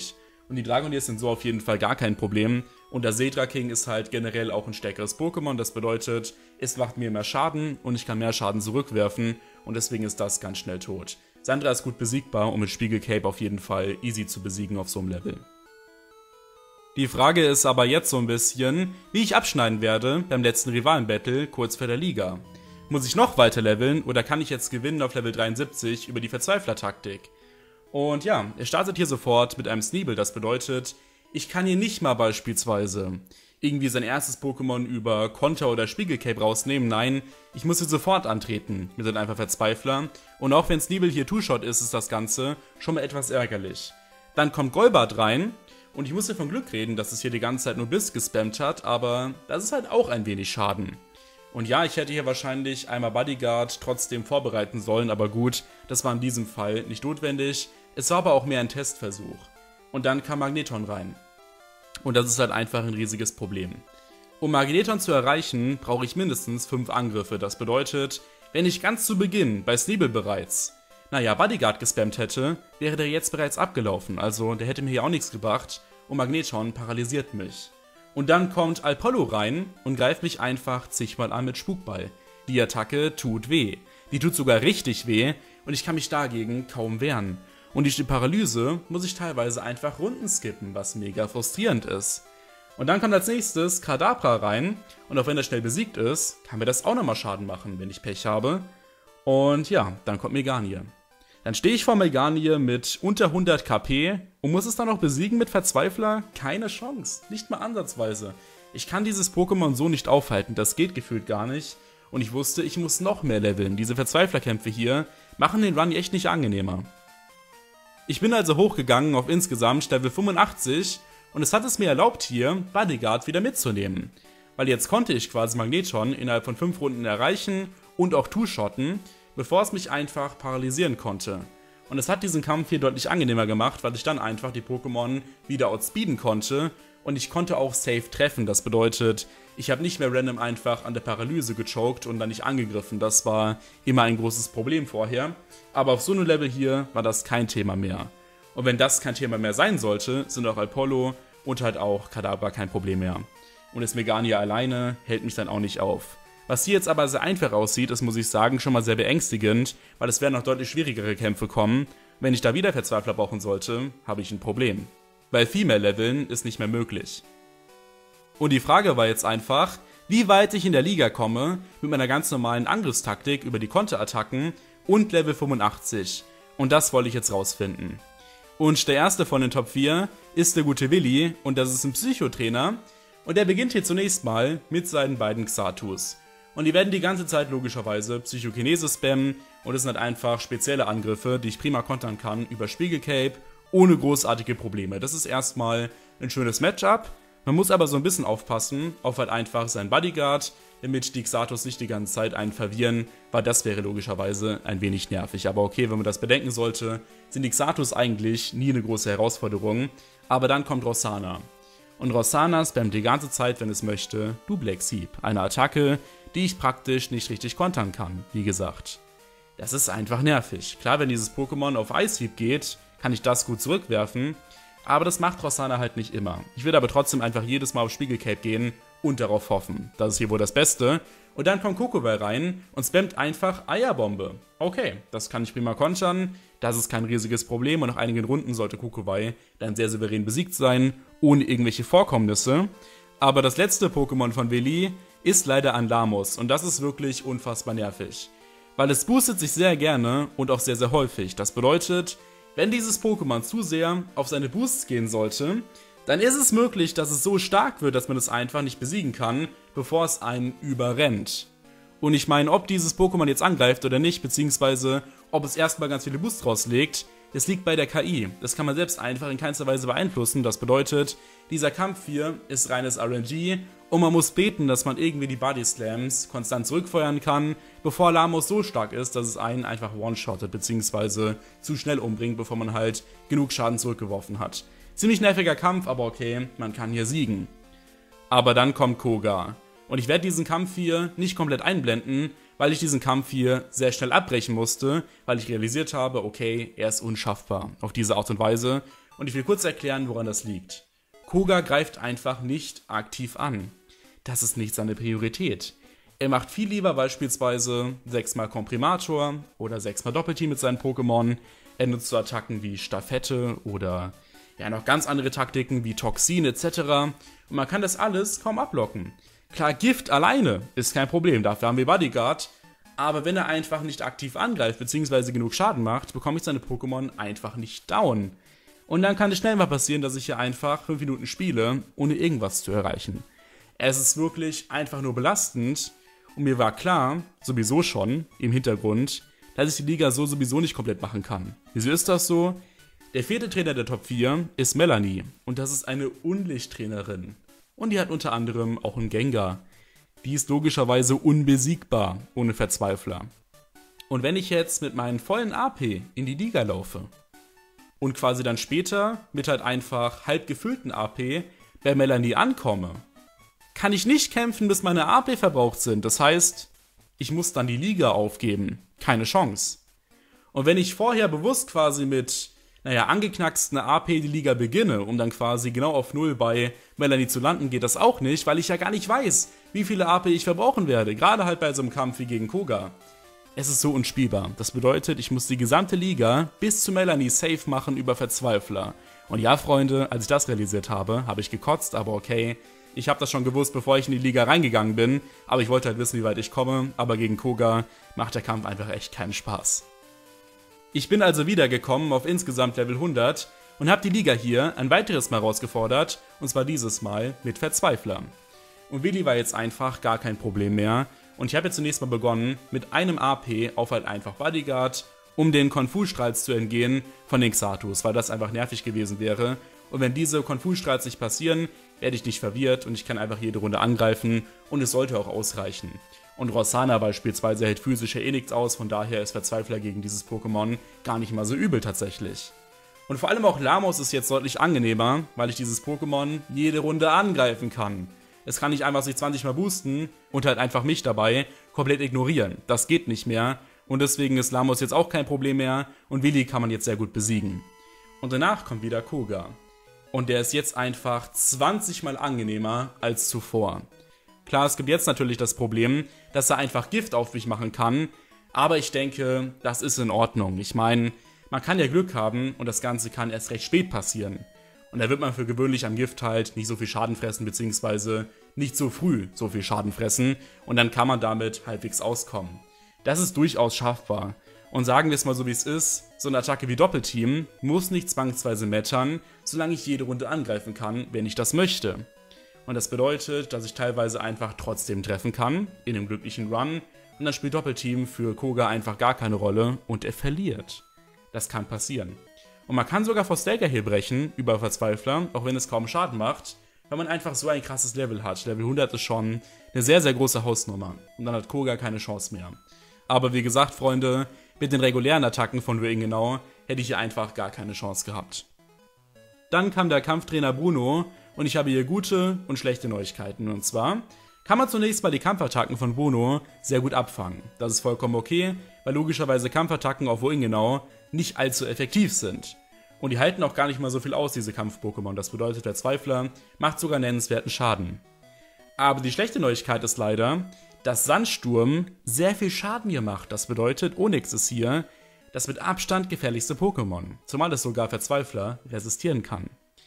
Und die Dragoniers sind so auf jeden Fall gar kein Problem. Und der Sedra King ist halt generell auch ein stärkeres Pokémon. Das bedeutet, es macht mir mehr Schaden und ich kann mehr Schaden zurückwerfen. Und deswegen ist das ganz schnell tot. Sandra ist gut besiegbar und mit Spiegelcape auf jeden Fall easy zu besiegen auf so einem Level. Die Frage ist aber jetzt so ein bisschen, wie ich abschneiden werde beim letzten Rivalen-Battle kurz vor der Liga. Muss ich noch weiter leveln oder kann ich jetzt gewinnen auf Level dreiundsiebzig über die Verzweifler-Taktik? Und ja, er startet hier sofort mit einem Sneebel, das bedeutet, ich kann hier nicht mal beispielsweise irgendwie sein erstes Pokémon über Konter oder Spiegelcape rausnehmen, nein, ich muss hier sofort antreten mit seinem einfach Verzweifler. Und auch wenn Sneebel hier Two-Shot ist, ist das Ganze schon mal etwas ärgerlich. Dann kommt Golbat rein und ich muss hier von Glück reden, dass es hier die ganze Zeit nur Biss gespammt hat, aber das ist halt auch ein wenig Schaden. Und ja, ich hätte hier wahrscheinlich einmal Bodyguard trotzdem vorbereiten sollen, aber gut, das war in diesem Fall nicht notwendig. Es war aber auch mehr ein Testversuch. Und dann kam Magneton rein. Und das ist halt einfach ein riesiges Problem. Um Magneton zu erreichen, brauche ich mindestens fünf Angriffe. Das bedeutet, wenn ich ganz zu Beginn bei Sneebel bereits, naja, Bodyguard gespammt hätte, wäre der jetzt bereits abgelaufen. Also der hätte mir hier auch nichts gebracht und Magneton paralysiert mich. Und dann kommt Alpollo rein und greift mich einfach zigmal an mit Spukball. Die Attacke tut weh. Die tut sogar richtig weh und ich kann mich dagegen kaum wehren. Und die Paralyse muss ich teilweise einfach Runden skippen, was mega frustrierend ist. Und dann kommt als nächstes Kadabra rein und auch wenn er schnell besiegt ist, kann mir das auch nochmal Schaden machen, wenn ich Pech habe. Und ja, dann kommt Meganier. Dann stehe ich vor Meganier mit unter hundert KP und muss es dann noch besiegen mit Verzweifler? Keine Chance, nicht mal ansatzweise. Ich kann dieses Pokémon so nicht aufhalten, das geht gefühlt gar nicht. Und ich wusste, ich muss noch mehr leveln. Diese Verzweiflerkämpfe hier machen den Run echt nicht angenehmer. Ich bin also hochgegangen auf insgesamt Level fünfundachtzig und es hat es mir erlaubt hier, Bodyguard wieder mitzunehmen. Weil jetzt konnte ich quasi Magneton innerhalb von fünf Runden erreichen und auch Two-Shotten, bevor es mich einfach paralysieren konnte. Und es hat diesen Kampf hier deutlich angenehmer gemacht, weil ich dann einfach die Pokémon wieder outspeeden konnte und ich konnte auch safe treffen. Das bedeutet, ich habe nicht mehr random einfach an der Paralyse gechoked und dann nicht angegriffen. Das war immer ein großes Problem vorher. Aber auf so einem Level hier war das kein Thema mehr. Und wenn das kein Thema mehr sein sollte, sind auch Alpollo und halt auch Kadabra kein Problem mehr. Und das Meganier alleine hält mich dann auch nicht auf. Was hier jetzt aber sehr einfach aussieht, ist, muss ich sagen, schon mal sehr beängstigend, weil es werden noch deutlich schwierigere Kämpfe kommen. Wenn ich da wieder Verzweifler brauchen sollte, habe ich ein Problem. Weil viel mehr Leveln ist nicht mehr möglich. Und die Frage war jetzt einfach, wie weit ich in der Liga komme mit meiner ganz normalen Angriffstaktik über die Konterattacken und Level fünfundachtzig. Und das wollte ich jetzt rausfinden. Und der erste von den Top vier ist der gute Willi und das ist ein Psychotrainer. Und der beginnt hier zunächst mal mit seinen beiden Xatus. Und die werden die ganze Zeit logischerweise Psychokinese spammen und es sind halt einfach spezielle Angriffe, die ich prima kontern kann über Spiegelcape, ohne großartige Probleme. Das ist erstmal ein schönes Matchup. Man muss aber so ein bisschen aufpassen auf halt einfach seinen Bodyguard, damit die Xatus nicht die ganze Zeit einen verwirren, weil das wäre logischerweise ein wenig nervig. Aber okay, wenn man das bedenken sollte, sind die Xatus eigentlich nie eine große Herausforderung. Aber dann kommt Rossana. Und Rossana spammt die ganze Zeit, wenn es möchte, Duplex Hieb. Eine Attacke, die ich praktisch nicht richtig kontern kann, wie gesagt. Das ist einfach nervig. Klar, wenn dieses Pokémon auf Eishieb geht, kann ich das gut zurückwerfen, aber das macht Rossana halt nicht immer. Ich würde aber trotzdem einfach jedes Mal auf Spiegelcape gehen und darauf hoffen. Das ist hier wohl das Beste. Und dann kommt Kokowai rein und spammt einfach Eierbombe. Okay, das kann ich prima kontern, das ist kein riesiges Problem und nach einigen Runden sollte Kokowai dann sehr souverän besiegt sein, ohne irgendwelche Vorkommnisse. Aber das letzte Pokémon von Willi ist leider ein Lamos und das ist wirklich unfassbar nervig. Weil es boostet sich sehr gerne und auch sehr sehr häufig. Das bedeutet, wenn dieses Pokémon zu sehr auf seine Boosts gehen sollte, dann ist es möglich, dass es so stark wird, dass man es einfach nicht besiegen kann, bevor es einen überrennt. Und ich meine, ob dieses Pokémon jetzt angreift oder nicht, beziehungsweise ob es erstmal ganz viele Boosts rauslegt, das liegt bei der K I. Das kann man selbst einfach in keinster Weise beeinflussen. Das bedeutet, dieser Kampf hier ist reines R N G und man muss beten, dass man irgendwie die Body Slams konstant zurückfeuern kann, bevor Lamos so stark ist, dass es einen einfach one-shottet, beziehungsweise zu schnell umbringt, bevor man halt genug Schaden zurückgeworfen hat. Ziemlich nerviger Kampf, aber okay, man kann hier siegen. Aber dann kommt Koga. Und ich werde diesen Kampf hier nicht komplett einblenden, weil ich diesen Kampf hier sehr schnell abbrechen musste, weil ich realisiert habe, okay, er ist unschaffbar auf diese Art und Weise. Und ich will kurz erklären, woran das liegt. Koga greift einfach nicht aktiv an. Das ist nicht seine Priorität. Er macht viel lieber beispielsweise sechs mal Komprimator oder sechs mal Doppelteam mit seinen Pokémon. Er nutzt so Attacken wie Staffette oder ja noch ganz andere Taktiken wie Toxin et cetera. Und man kann das alles kaum ablocken. Klar, Gift alleine ist kein Problem, dafür haben wir Bodyguard. Aber wenn er einfach nicht aktiv angreift bzw. genug Schaden macht, bekomme ich seine Pokémon einfach nicht down. Und dann kann es schnell mal passieren, dass ich hier einfach fünf Minuten spiele, ohne irgendwas zu erreichen. Es ist wirklich einfach nur belastend. Und mir war klar, sowieso schon, im Hintergrund, dass ich die Liga so sowieso nicht komplett machen kann. Wieso ist das so? Der vierte Trainer der Top vier ist Melanie. Und das ist eine Unlichttrainerin. Und die hat unter anderem auch einen Gengar. Die ist logischerweise unbesiegbar, ohne Verzweifler. Und wenn ich jetzt mit meinen vollen A P in die Liga laufe und quasi dann später mit halt einfach halb gefüllten A P bei Melanie ankomme, kann ich nicht kämpfen, bis meine A P verbraucht sind. Das heißt, ich muss dann die Liga aufgeben. Keine Chance. Und wenn ich vorher bewusst quasi mit, naja, angeknacksten A P die Liga beginne, um dann quasi genau auf null bei Melanie zu landen, geht das auch nicht, weil ich ja gar nicht weiß, wie viele A P ich verbrauchen werde. Gerade halt bei so einem Kampf wie gegen Koga. Es ist so unspielbar. Das bedeutet, ich muss die gesamte Liga bis zu Melanie safe machen über Verzweifler. Und ja, Freunde, als ich das realisiert habe, habe ich gekotzt, aber okay. Ich habe das schon gewusst, bevor ich in die Liga reingegangen bin, aber ich wollte halt wissen, wie weit ich komme, aber gegen Koga macht der Kampf einfach echt keinen Spaß. Ich bin also wiedergekommen auf insgesamt Level hundert und habe die Liga hier ein weiteres Mal rausgefordert, und zwar dieses Mal mit Verzweifler. Und Willi war jetzt einfach gar kein Problem mehr und ich habe jetzt zunächst mal begonnen mit einem A P auf halt einfach Bodyguard, um den Konfusstrahls zu entgehen von den Xatus, weil das einfach nervig gewesen wäre. Und wenn diese Konfusstrahls nicht passieren, werde ich nicht verwirrt und ich kann einfach jede Runde angreifen und es sollte auch ausreichen. Und Rossana beispielsweise hält physisch ja eh nichts aus, von daher ist Verzweifler gegen dieses Pokémon gar nicht mal so übel tatsächlich. Und vor allem auch Lamos ist jetzt deutlich angenehmer, weil ich dieses Pokémon jede Runde angreifen kann. Es kann nicht einfach sich zwanzig Mal boosten und halt einfach mich dabei komplett ignorieren. Das geht nicht mehr und deswegen ist Lamos jetzt auch kein Problem mehr und Willi kann man jetzt sehr gut besiegen. Und danach kommt wieder Koga. Und der ist jetzt einfach zwanzig Mal angenehmer als zuvor. Klar, es gibt jetzt natürlich das Problem, dass er einfach Gift auf mich machen kann, aber ich denke, das ist in Ordnung. Ich meine, man kann ja Glück haben und das Ganze kann erst recht spät passieren. Und da wird man für gewöhnlich am Gift halt nicht so viel Schaden fressen, beziehungsweise nicht so früh so viel Schaden fressen und dann kann man damit halbwegs auskommen. Das ist durchaus schaffbar. Und sagen wir es mal so wie es ist, so eine Attacke wie Doppelteam muss nicht zwangsweise mattern, solange ich jede Runde angreifen kann, wenn ich das möchte. Und das bedeutet, dass ich teilweise einfach trotzdem treffen kann, in einem glücklichen Run, und dann spielt Doppelteam für Koga einfach gar keine Rolle und er verliert. Das kann passieren. Und man kann sogar vor Staker hier brechen, über Verzweifler, auch wenn es kaum Schaden macht, weil man einfach so ein krasses Level hat. Level hundert ist schon eine sehr, sehr große Hausnummer. Und dann hat Koga keine Chance mehr. Aber wie gesagt, Freunde, mit den regulären Attacken von Ringenau hätte ich hier einfach gar keine Chance gehabt. Dann kam der Kampftrainer Bruno und ich habe hier gute und schlechte Neuigkeiten. Und zwar kann man zunächst mal die Kampfattacken von Bruno sehr gut abfangen. Das ist vollkommen okay, weil logischerweise Kampfattacken auf Ringenau nicht allzu effektiv sind. Und die halten auch gar nicht mal so viel aus, diese Kampf-Pokémon. Das bedeutet, der Zweifler macht sogar nennenswerten Schaden. Aber die schlechte Neuigkeit ist leider, dass Sandsturm sehr viel Schaden hier macht. Das bedeutet, Onix ist hier das mit Abstand gefährlichste Pokémon. Zumal es sogar Verzweifler resistieren kann.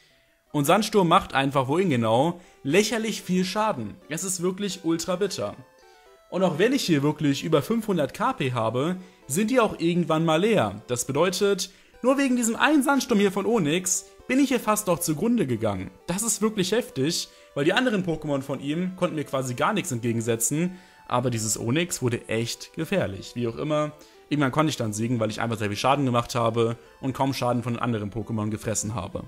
Und Sandsturm macht einfach wohin genau lächerlich viel Schaden. Es ist wirklich ultra bitter. Und auch wenn ich hier wirklich über fünfhundert K P habe, sind die auch irgendwann mal leer. Das bedeutet, nur wegen diesem einen Sandsturm hier von Onix bin ich hier fast noch zugrunde gegangen. Das ist wirklich heftig, weil die anderen Pokémon von ihm konnten mir quasi gar nichts entgegensetzen, aber dieses Onix wurde echt gefährlich. Wie auch immer, irgendwann konnte ich dann siegen, weil ich einfach sehr viel Schaden gemacht habe und kaum Schaden von den anderen Pokémon gefressen habe.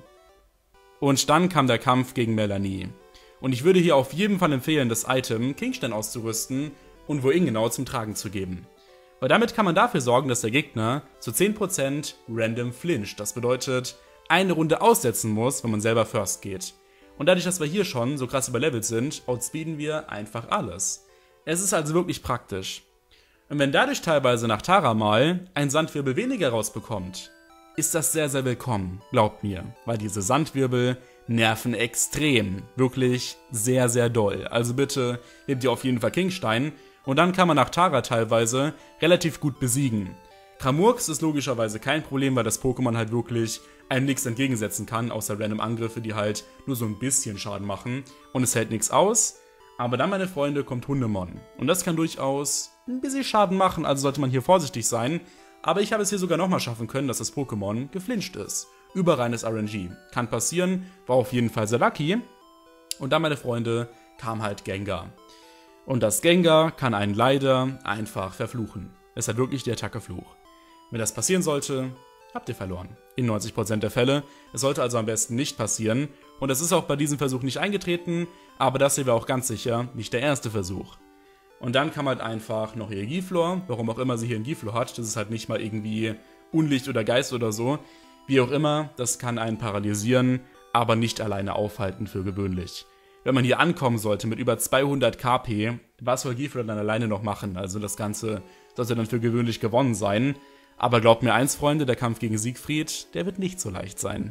Und dann kam der Kampf gegen Melanie. Und ich würde hier auf jeden Fall empfehlen, das Item Kingstein auszurüsten und wohin genau zum Tragen zu geben. Weil damit kann man dafür sorgen, dass der Gegner zu zehn Prozent random flincht. Das bedeutet, eine Runde aussetzen muss, wenn man selber first geht. Und dadurch, dass wir hier schon so krass überlevelt sind, outspeeden wir einfach alles. Es ist also wirklich praktisch. Und wenn dadurch teilweise nach Tara mal ein Sandwirbel weniger rausbekommt, ist das sehr, sehr willkommen, glaubt mir, weil diese Sandwirbel nerven extrem, wirklich sehr, sehr doll. Also bitte nehmt ihr auf jeden Fall Kingstein und dann kann man nach Tara teilweise relativ gut besiegen. Kramurks ist logischerweise kein Problem, weil das Pokémon halt wirklich einem nichts entgegensetzen kann, außer random Angriffe, die halt nur so ein bisschen Schaden machen und es hält nichts aus. Aber dann, meine Freunde, kommt Hundemon und das kann durchaus ein bisschen Schaden machen, also sollte man hier vorsichtig sein. Aber ich habe es hier sogar nochmal schaffen können, dass das Pokémon geflincht ist. Über reines R N G. Kann passieren, war auf jeden Fall sehr lucky. Und dann, meine Freunde, kam halt Gengar. Und das Gengar kann einen leider einfach verfluchen. Es hat wirklich die Attackefluch. Wenn das passieren sollte, habt ihr verloren. In neunzig Prozent der Fälle. Es sollte also am besten nicht passieren. Und es ist auch bei diesem Versuch nicht eingetreten, aber das hier war auch ganz sicher nicht der erste Versuch. Und dann kam halt einfach noch ihr Giflor, warum auch immer sie hier einen Giflor hat, das ist halt nicht mal irgendwie Unlicht oder Geist oder so. Wie auch immer, das kann einen paralysieren, aber nicht alleine aufhalten für gewöhnlich. Wenn man hier ankommen sollte mit über zweihundert K P, was soll Giflor dann alleine noch machen? Also das Ganze sollte dann für gewöhnlich gewonnen sein. Aber glaubt mir eins, Freunde, der Kampf gegen Siegfried, der wird nicht so leicht sein.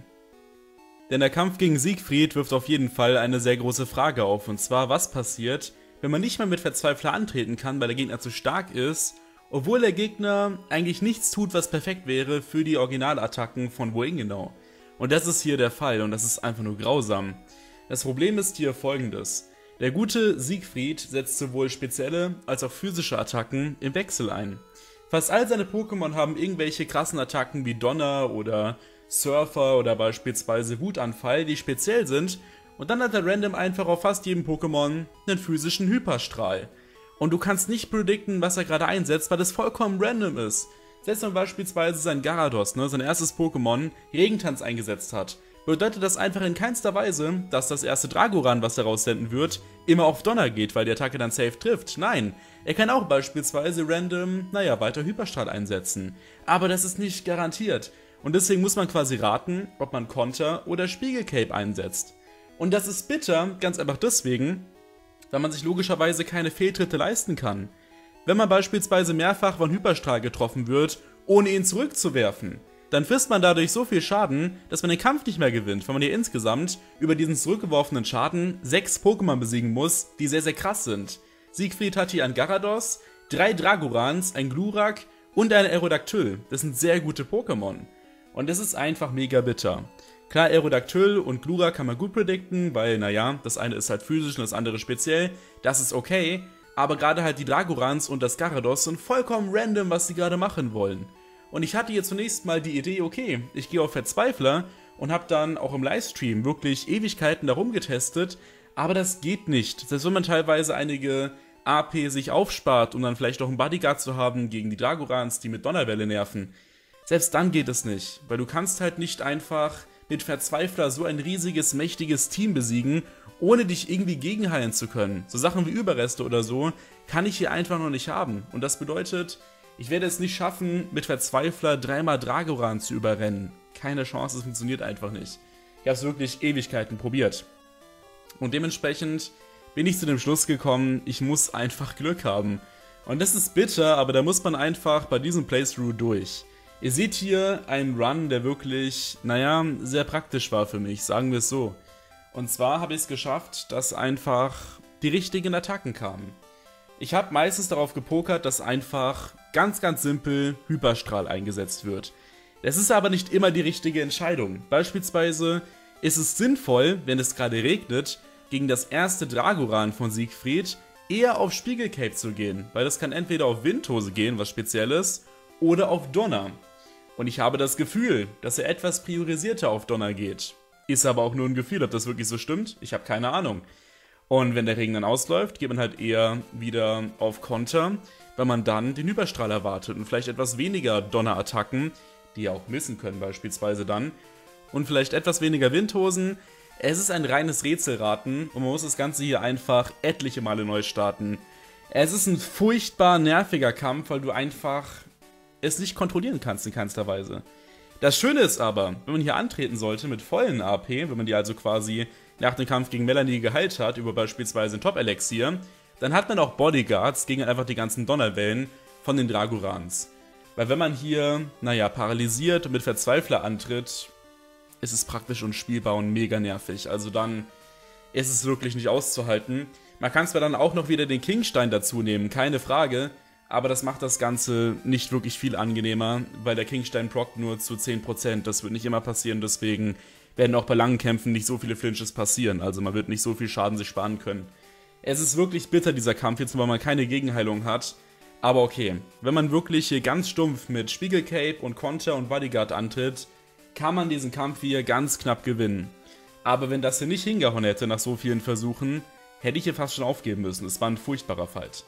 Denn der Kampf gegen Siegfried wirft auf jeden Fall eine sehr große Frage auf, und zwar, was passiert, wenn man nicht mal mit Verzweifler antreten kann, weil der Gegner zu stark ist, obwohl der Gegner eigentlich nichts tut, was perfekt wäre für die Originalattacken von Woingenau. Und das ist hier der Fall und das ist einfach nur grausam. Das Problem ist hier folgendes. Der gute Siegfried setzt sowohl spezielle als auch physische Attacken im Wechsel ein. Fast all seine Pokémon haben irgendwelche krassen Attacken wie Donner oder Surfer oder beispielsweise Wutanfall, die speziell sind. Und dann hat er random einfach auf fast jedem Pokémon einen physischen Hyperstrahl. Und du kannst nicht predikten, was er gerade einsetzt, weil das vollkommen random ist. Selbst wenn beispielsweise sein Gyarados, ne, sein erstes Pokémon, Regentanz eingesetzt hat, bedeutet das einfach in keinster Weise, dass das erste Dragoran, was er raussenden wird, immer auf Donner geht, weil die Attacke dann safe trifft. Nein, er kann auch beispielsweise random, naja, weiter Hyperstrahl einsetzen. Aber das ist nicht garantiert. Und deswegen muss man quasi raten, ob man Konter oder Spiegelcape einsetzt. Und das ist bitter, ganz einfach deswegen, weil man sich logischerweise keine Fehltritte leisten kann. Wenn man beispielsweise mehrfach von Hyperstrahl getroffen wird, ohne ihn zurückzuwerfen, dann frisst man dadurch so viel Schaden, dass man den Kampf nicht mehr gewinnt, weil man hier insgesamt über diesen zurückgeworfenen Schaden sechs Pokémon besiegen muss, die sehr, sehr krass sind. Siegfried hat hier ein Gyarados, drei Dragorans, ein Glurak und ein Aerodactyl. Das sind sehr gute Pokémon. Und das ist einfach mega bitter. Klar, Aerodactyl und Glurak kann man gut predikten, weil, naja, das eine ist halt physisch und das andere speziell. Das ist okay, aber gerade halt die Dragorans und das Gyarados sind vollkommen random, was sie gerade machen wollen. Und ich hatte hier zunächst mal die Idee, okay, ich gehe auf Verzweifler und habe dann auch im Livestream wirklich Ewigkeiten darum getestet, aber das geht nicht. Selbst wenn man teilweise einige A P sich aufspart, um dann vielleicht auch einen Bodyguard zu haben gegen die Dragorans, die mit Donnerwelle nerven. Selbst dann geht es nicht, weil du kannst halt nicht einfach mit Verzweifler so ein riesiges, mächtiges Team besiegen, ohne dich irgendwie gegenheilen zu können. So Sachen wie Überreste oder so kann ich hier einfach noch nicht haben. Und das bedeutet, ich werde es nicht schaffen, mit Verzweifler dreimal Dragoran zu überrennen. Keine Chance, es funktioniert einfach nicht. Ich habe es wirklich Ewigkeiten probiert. Und dementsprechend bin ich zu dem Schluss gekommen, ich muss einfach Glück haben. Und das ist bitter, aber da muss man einfach bei diesem Playthrough durch. Ihr seht hier einen Run, der wirklich, naja, sehr praktisch war für mich, sagen wir es so. Und zwar habe ich es geschafft, dass einfach die richtigen Attacken kamen. Ich habe meistens darauf gepokert, dass einfach ganz, ganz simpel Hyperstrahl eingesetzt wird. Das ist aber nicht immer die richtige Entscheidung. Beispielsweise ist es sinnvoll, wenn es gerade regnet, gegen das erste Dragoran von Siegfried eher auf Spiegelcape zu gehen, weil das kann entweder auf Windhose gehen, was Spezielles, oder auf Donner. Und ich habe das Gefühl, dass er etwas priorisierter auf Donner geht. Ist aber auch nur ein Gefühl, ob das wirklich so stimmt, ich habe keine Ahnung. Und wenn der Regen dann ausläuft, geht man halt eher wieder auf Konter, weil man dann den Hyperstrahl erwartet und vielleicht etwas weniger Donnerattacken, die ja auch missen können beispielsweise dann, und vielleicht etwas weniger Windhosen. Es ist ein reines Rätselraten und man muss das Ganze hier einfach etliche Male neu starten. Es ist ein furchtbar nerviger Kampf, weil du einfach es nicht kontrollieren kannst in keinster Weise. Das Schöne ist aber, wenn man hier antreten sollte mit vollen A P, wenn man die also quasi nach dem Kampf gegen Melanie geheilt hat, über beispielsweise ein Top-Elixier, dann hat man auch Bodyguards gegen einfach die ganzen Donnerwellen von den Dragorans. Weil wenn man hier, naja, paralysiert und mit Verzweifler antritt, ist es praktisch unspielbar und mega nervig. Also dann ist es wirklich nicht auszuhalten. Man kann zwar dann auch noch wieder den Kingstein dazu nehmen, keine Frage, aber das macht das Ganze nicht wirklich viel angenehmer, weil der Kingstein prockt nur zu zehn Prozent. Das wird nicht immer passieren, deswegen werden auch bei langen Kämpfen nicht so viele Flinches passieren. Also man wird nicht so viel Schaden sich sparen können. Es ist wirklich bitter, dieser Kampf jetzt, weil man keine Gegenheilung hat. Aber okay, wenn man wirklich hier ganz stumpf mit Spiegelcape und Konter und Bodyguard antritt, kann man diesen Kampf hier ganz knapp gewinnen. Aber wenn das hier nicht hingehauen hätte nach so vielen Versuchen, hätte ich hier fast schon aufgeben müssen. Es war ein furchtbarer Fight.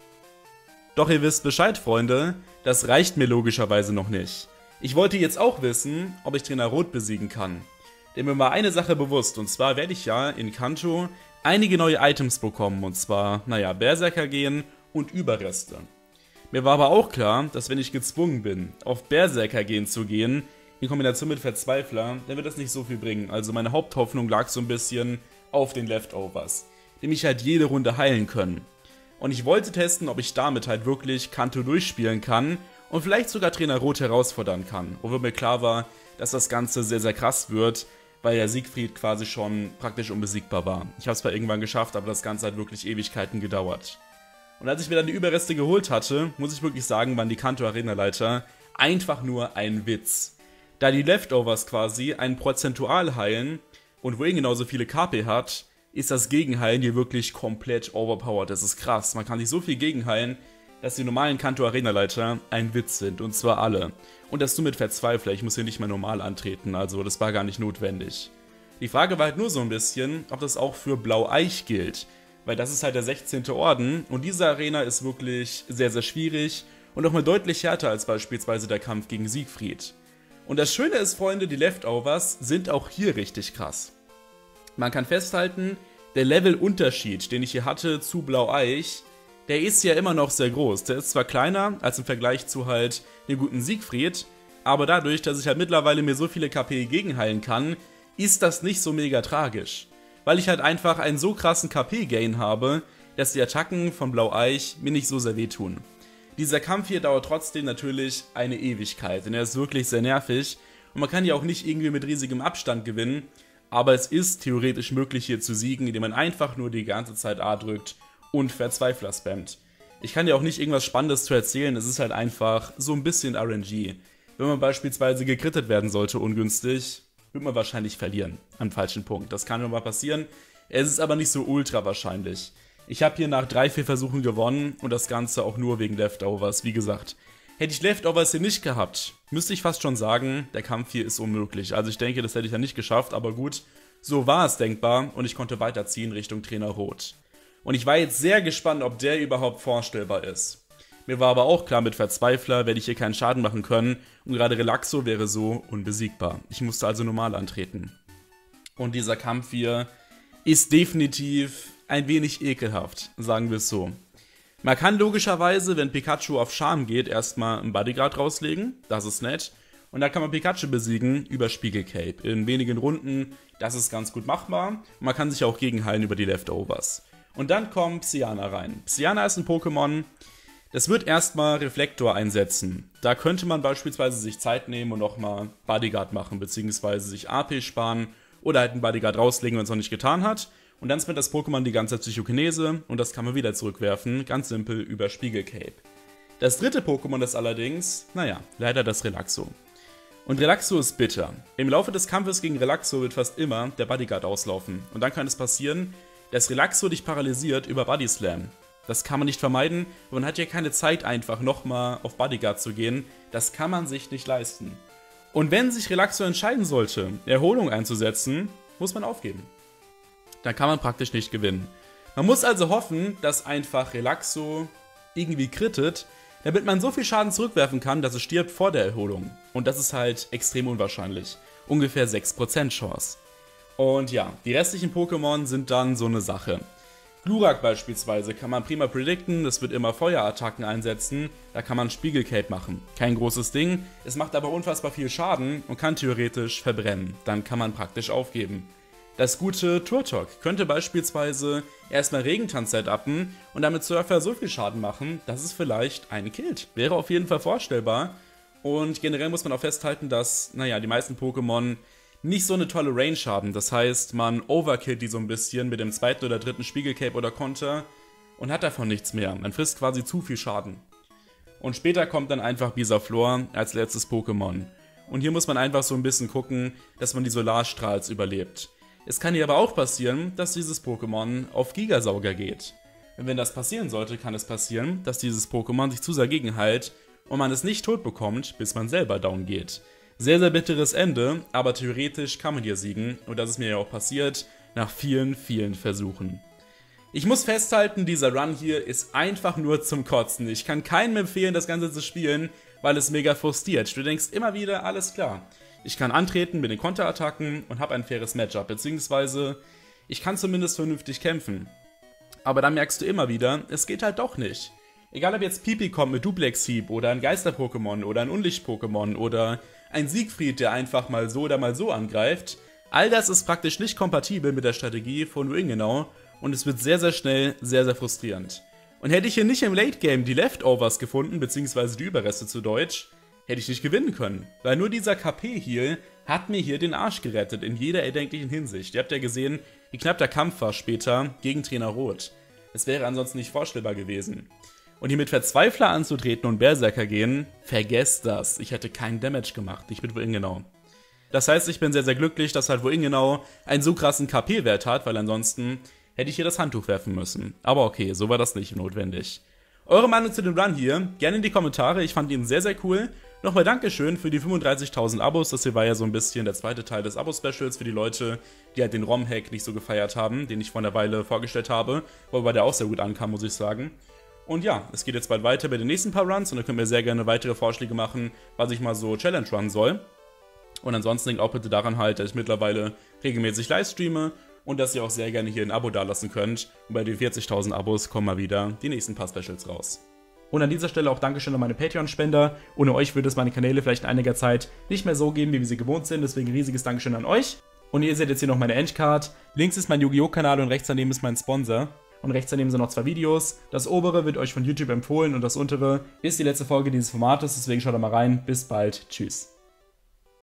Doch ihr wisst Bescheid, Freunde, das reicht mir logischerweise noch nicht. Ich wollte jetzt auch wissen, ob ich Trainer Rot besiegen kann. Denn mir war eine Sache bewusst, und zwar werde ich ja in Kanto einige neue Items bekommen, und zwar, naja, Berserker gehen und Überreste. Mir war aber auch klar, dass wenn ich gezwungen bin, auf Berserker gehen zu gehen, in Kombination mit Verzweifler, dann wird das nicht so viel bringen. Also meine Haupthoffnung lag so ein bisschen auf den Leftovers, die mich halt jede Runde heilen können. Und ich wollte testen, ob ich damit halt wirklich Kanto durchspielen kann und vielleicht sogar Trainer Rot herausfordern kann. Obwohl mir klar war, dass das Ganze sehr, sehr krass wird, weil ja Siegfried quasi schon praktisch unbesiegbar war. Ich habe es zwar irgendwann geschafft, aber das Ganze hat wirklich Ewigkeiten gedauert. Und als ich mir dann die Überreste geholt hatte, muss ich wirklich sagen, waren die Kanto Arena Leiter einfach nur ein Witz. Da die Leftovers quasi einen prozentual heilen und Wayne genauso viele K P hat, ist das Gegenheilen hier wirklich komplett overpowered. Das ist krass. Man kann sich so viel gegenheilen, dass die normalen Kanto Arena Leiter ein Witz sind. Und zwar alle. Und das nur mit Verzweifler. Ich muss hier nicht mehr normal antreten. Also das war gar nicht notwendig. Die Frage war halt nur so ein bisschen, ob das auch für Blau-Eich gilt. Weil das ist halt der sechzehnte Orden. Und diese Arena ist wirklich sehr, sehr schwierig. Und auch mal deutlich härter als beispielsweise der Kampf gegen Siegfried. Und das Schöne ist, Freunde, die Leftovers sind auch hier richtig krass. Man kann festhalten, der Levelunterschied, den ich hier hatte zu Blau-Eich, der ist ja immer noch sehr groß. Der ist zwar kleiner als im Vergleich zu halt dem guten Siegfried, aber dadurch, dass ich halt mittlerweile mir so viele K P gegenheilen kann, ist das nicht so mega tragisch. Weil ich halt einfach einen so krassen K P-Gain habe, dass die Attacken von Blau-Eich mir nicht so sehr wehtun. Dieser Kampf hier dauert trotzdem natürlich eine Ewigkeit, denn er ist wirklich sehr nervig und man kann ja auch nicht irgendwie mit riesigem Abstand gewinnen, aber es ist theoretisch möglich hier zu siegen, indem man einfach nur die ganze Zeit A drückt und Verzweifler spammt. Ich kann ja auch nicht irgendwas Spannendes zu erzählen, es ist halt einfach so ein bisschen R N G. Wenn man beispielsweise gekrittet werden sollte ungünstig, wird man wahrscheinlich verlieren am falschen Punkt. Das kann nur mal passieren, es ist aber nicht so ultra wahrscheinlich. Ich habe hier nach drei, vier Versuchen gewonnen und das Ganze auch nur wegen Leftovers, wie gesagt. Hätte ich Leftovers hier nicht gehabt, müsste ich fast schon sagen, der Kampf hier ist unmöglich. Also ich denke, das hätte ich ja nicht geschafft, aber gut, so war es denkbar und ich konnte weiterziehen Richtung Trainer Rot. Und ich war jetzt sehr gespannt, ob der überhaupt vorstellbar ist. Mir war aber auch klar, mit Verzweifler werde ich hier keinen Schaden machen können und gerade Relaxo wäre so unbesiegbar. Ich musste also normal antreten. Und dieser Kampf hier ist definitiv ein wenig ekelhaft, sagen wir es so. Man kann logischerweise, wenn Pikachu auf Charme geht, erstmal einen Bodyguard rauslegen, das ist nett. Und dann kann man Pikachu besiegen über Spiegelcape. In wenigen Runden, das ist ganz gut machbar. Und man kann sich auch gegenheilen über die Leftovers. Und dann kommt Psyana rein. Psyana ist ein Pokémon, das wird erstmal Reflektor einsetzen. Da könnte man beispielsweise sich Zeit nehmen und nochmal Bodyguard machen, beziehungsweise sich A P sparen oder halt einen Bodyguard rauslegen, wenn es noch nicht getan hat. Und dann spammt das Pokémon die ganze Zeit Psychokinese und das kann man wieder zurückwerfen, ganz simpel über Spiegelcape. Das dritte Pokémon ist allerdings, naja, leider das Relaxo. Und Relaxo ist bitter. Im Laufe des Kampfes gegen Relaxo wird fast immer der Bodyguard auslaufen. Und dann kann es passieren, dass Relaxo dich paralysiert über Body Slam. Das kann man nicht vermeiden, man hat ja keine Zeit einfach nochmal auf Bodyguard zu gehen. Das kann man sich nicht leisten. Und wenn sich Relaxo entscheiden sollte, Erholung einzusetzen, muss man aufgeben. Dann kann man praktisch nicht gewinnen. Man muss also hoffen, dass einfach Relaxo irgendwie crittet, damit man so viel Schaden zurückwerfen kann, dass es stirbt vor der Erholung. Und das ist halt extrem unwahrscheinlich. Ungefähr sechs Prozent Chance. Und ja, die restlichen Pokémon sind dann so eine Sache. Glurak beispielsweise kann man prima predikten, das wird immer Feuerattacken einsetzen, da kann man Spiegelcape machen. Kein großes Ding, es macht aber unfassbar viel Schaden und kann theoretisch verbrennen. Dann kann man praktisch aufgeben. Das gute Turtok könnte beispielsweise erstmal Regentanz setupen und damit Surfer so viel Schaden machen, dass es vielleicht einen killt. Wäre auf jeden Fall vorstellbar. Und generell muss man auch festhalten, dass, naja, die meisten Pokémon nicht so eine tolle Range haben. Das heißt, man overkillt die so ein bisschen mit dem zweiten oder dritten Spiegelcape oder Konter und hat davon nichts mehr. Man frisst quasi zu viel Schaden. Und später kommt dann einfach Bisaflor als letztes Pokémon. Und hier muss man einfach so ein bisschen gucken, dass man die Solarstrahls überlebt. Es kann hier aber auch passieren, dass dieses Pokémon auf Gigasauger geht. Und wenn das passieren sollte, kann es passieren, dass dieses Pokémon sich zu sehr gegenhält und man es nicht tot bekommt, bis man selber down geht. Sehr, sehr bitteres Ende, aber theoretisch kann man hier siegen und das ist mir ja auch passiert, nach vielen, vielen Versuchen. Ich muss festhalten, dieser Run hier ist einfach nur zum Kotzen. Ich kann keinem empfehlen, das Ganze zu spielen, weil es mega frustriert. Du denkst immer wieder, alles klar. Ich kann antreten mit den Konterattacken und habe ein faires Matchup, beziehungsweise ich kann zumindest vernünftig kämpfen. Aber dann merkst du immer wieder, es geht halt doch nicht. Egal ob jetzt Pipi kommt mit Duplex-Hieb oder ein Geister-Pokémon oder ein Unlicht-Pokémon oder ein Siegfried, der einfach mal so oder mal so angreift, all das ist praktisch nicht kompatibel mit der Strategie von Wingenau und es wird sehr, sehr schnell sehr, sehr frustrierend. Und hätte ich hier nicht im Late-Game die Leftovers gefunden, beziehungsweise die Überreste zu Deutsch, hätte ich nicht gewinnen können, weil nur dieser K P-Heal hat mir hier den Arsch gerettet, in jeder erdenklichen Hinsicht. Ihr habt ja gesehen, wie knapp der Kampf war später gegen Trainer Rot. Es wäre ansonsten nicht vorstellbar gewesen. Und hier mit Verzweifler anzutreten und Berserker gehen, vergesst das. Ich hätte keinen Damage gemacht, nicht mit Wingenau. Das heißt, ich bin sehr, sehr glücklich, dass halt Wingenau einen so krassen K P-Wert hat, weil ansonsten hätte ich hier das Handtuch werfen müssen. Aber okay, so war das nicht notwendig. Eure Meinung zu dem Run hier, gerne in die Kommentare, ich fand ihn sehr, sehr cool. Nochmal Dankeschön für die fünfunddreißigtausend Abos, das hier war ja so ein bisschen der zweite Teil des Abo-Specials für die Leute, die halt den ROM-Hack nicht so gefeiert haben, den ich vor einer Weile vorgestellt habe, wobei der auch sehr gut ankam, muss ich sagen. Und ja, es geht jetzt bald weiter bei den nächsten paar Runs und da könnt ihr sehr gerne weitere Vorschläge machen, was ich mal so Challenge Run soll. Und ansonsten denkt auch bitte daran halt, dass ich mittlerweile regelmäßig livestreame und dass ihr auch sehr gerne hier ein Abo dalassen könnt. Und bei den vierzigtausend Abos kommen mal wieder die nächsten paar Specials raus. Und an dieser Stelle auch Dankeschön an meine Patreon-Spender. Ohne euch würde es meine Kanäle vielleicht in einiger Zeit nicht mehr so geben, wie wir sie gewohnt sind. Deswegen riesiges Dankeschön an euch. Und ihr seht jetzt hier noch meine Endcard. Links ist mein Yu-Gi-Oh! Kanal und rechts daneben ist mein Sponsor. Und rechts daneben sind noch zwei Videos. Das obere wird euch von YouTube empfohlen und das untere ist die letzte Folge dieses Formates. Deswegen schaut da mal rein. Bis bald. Tschüss.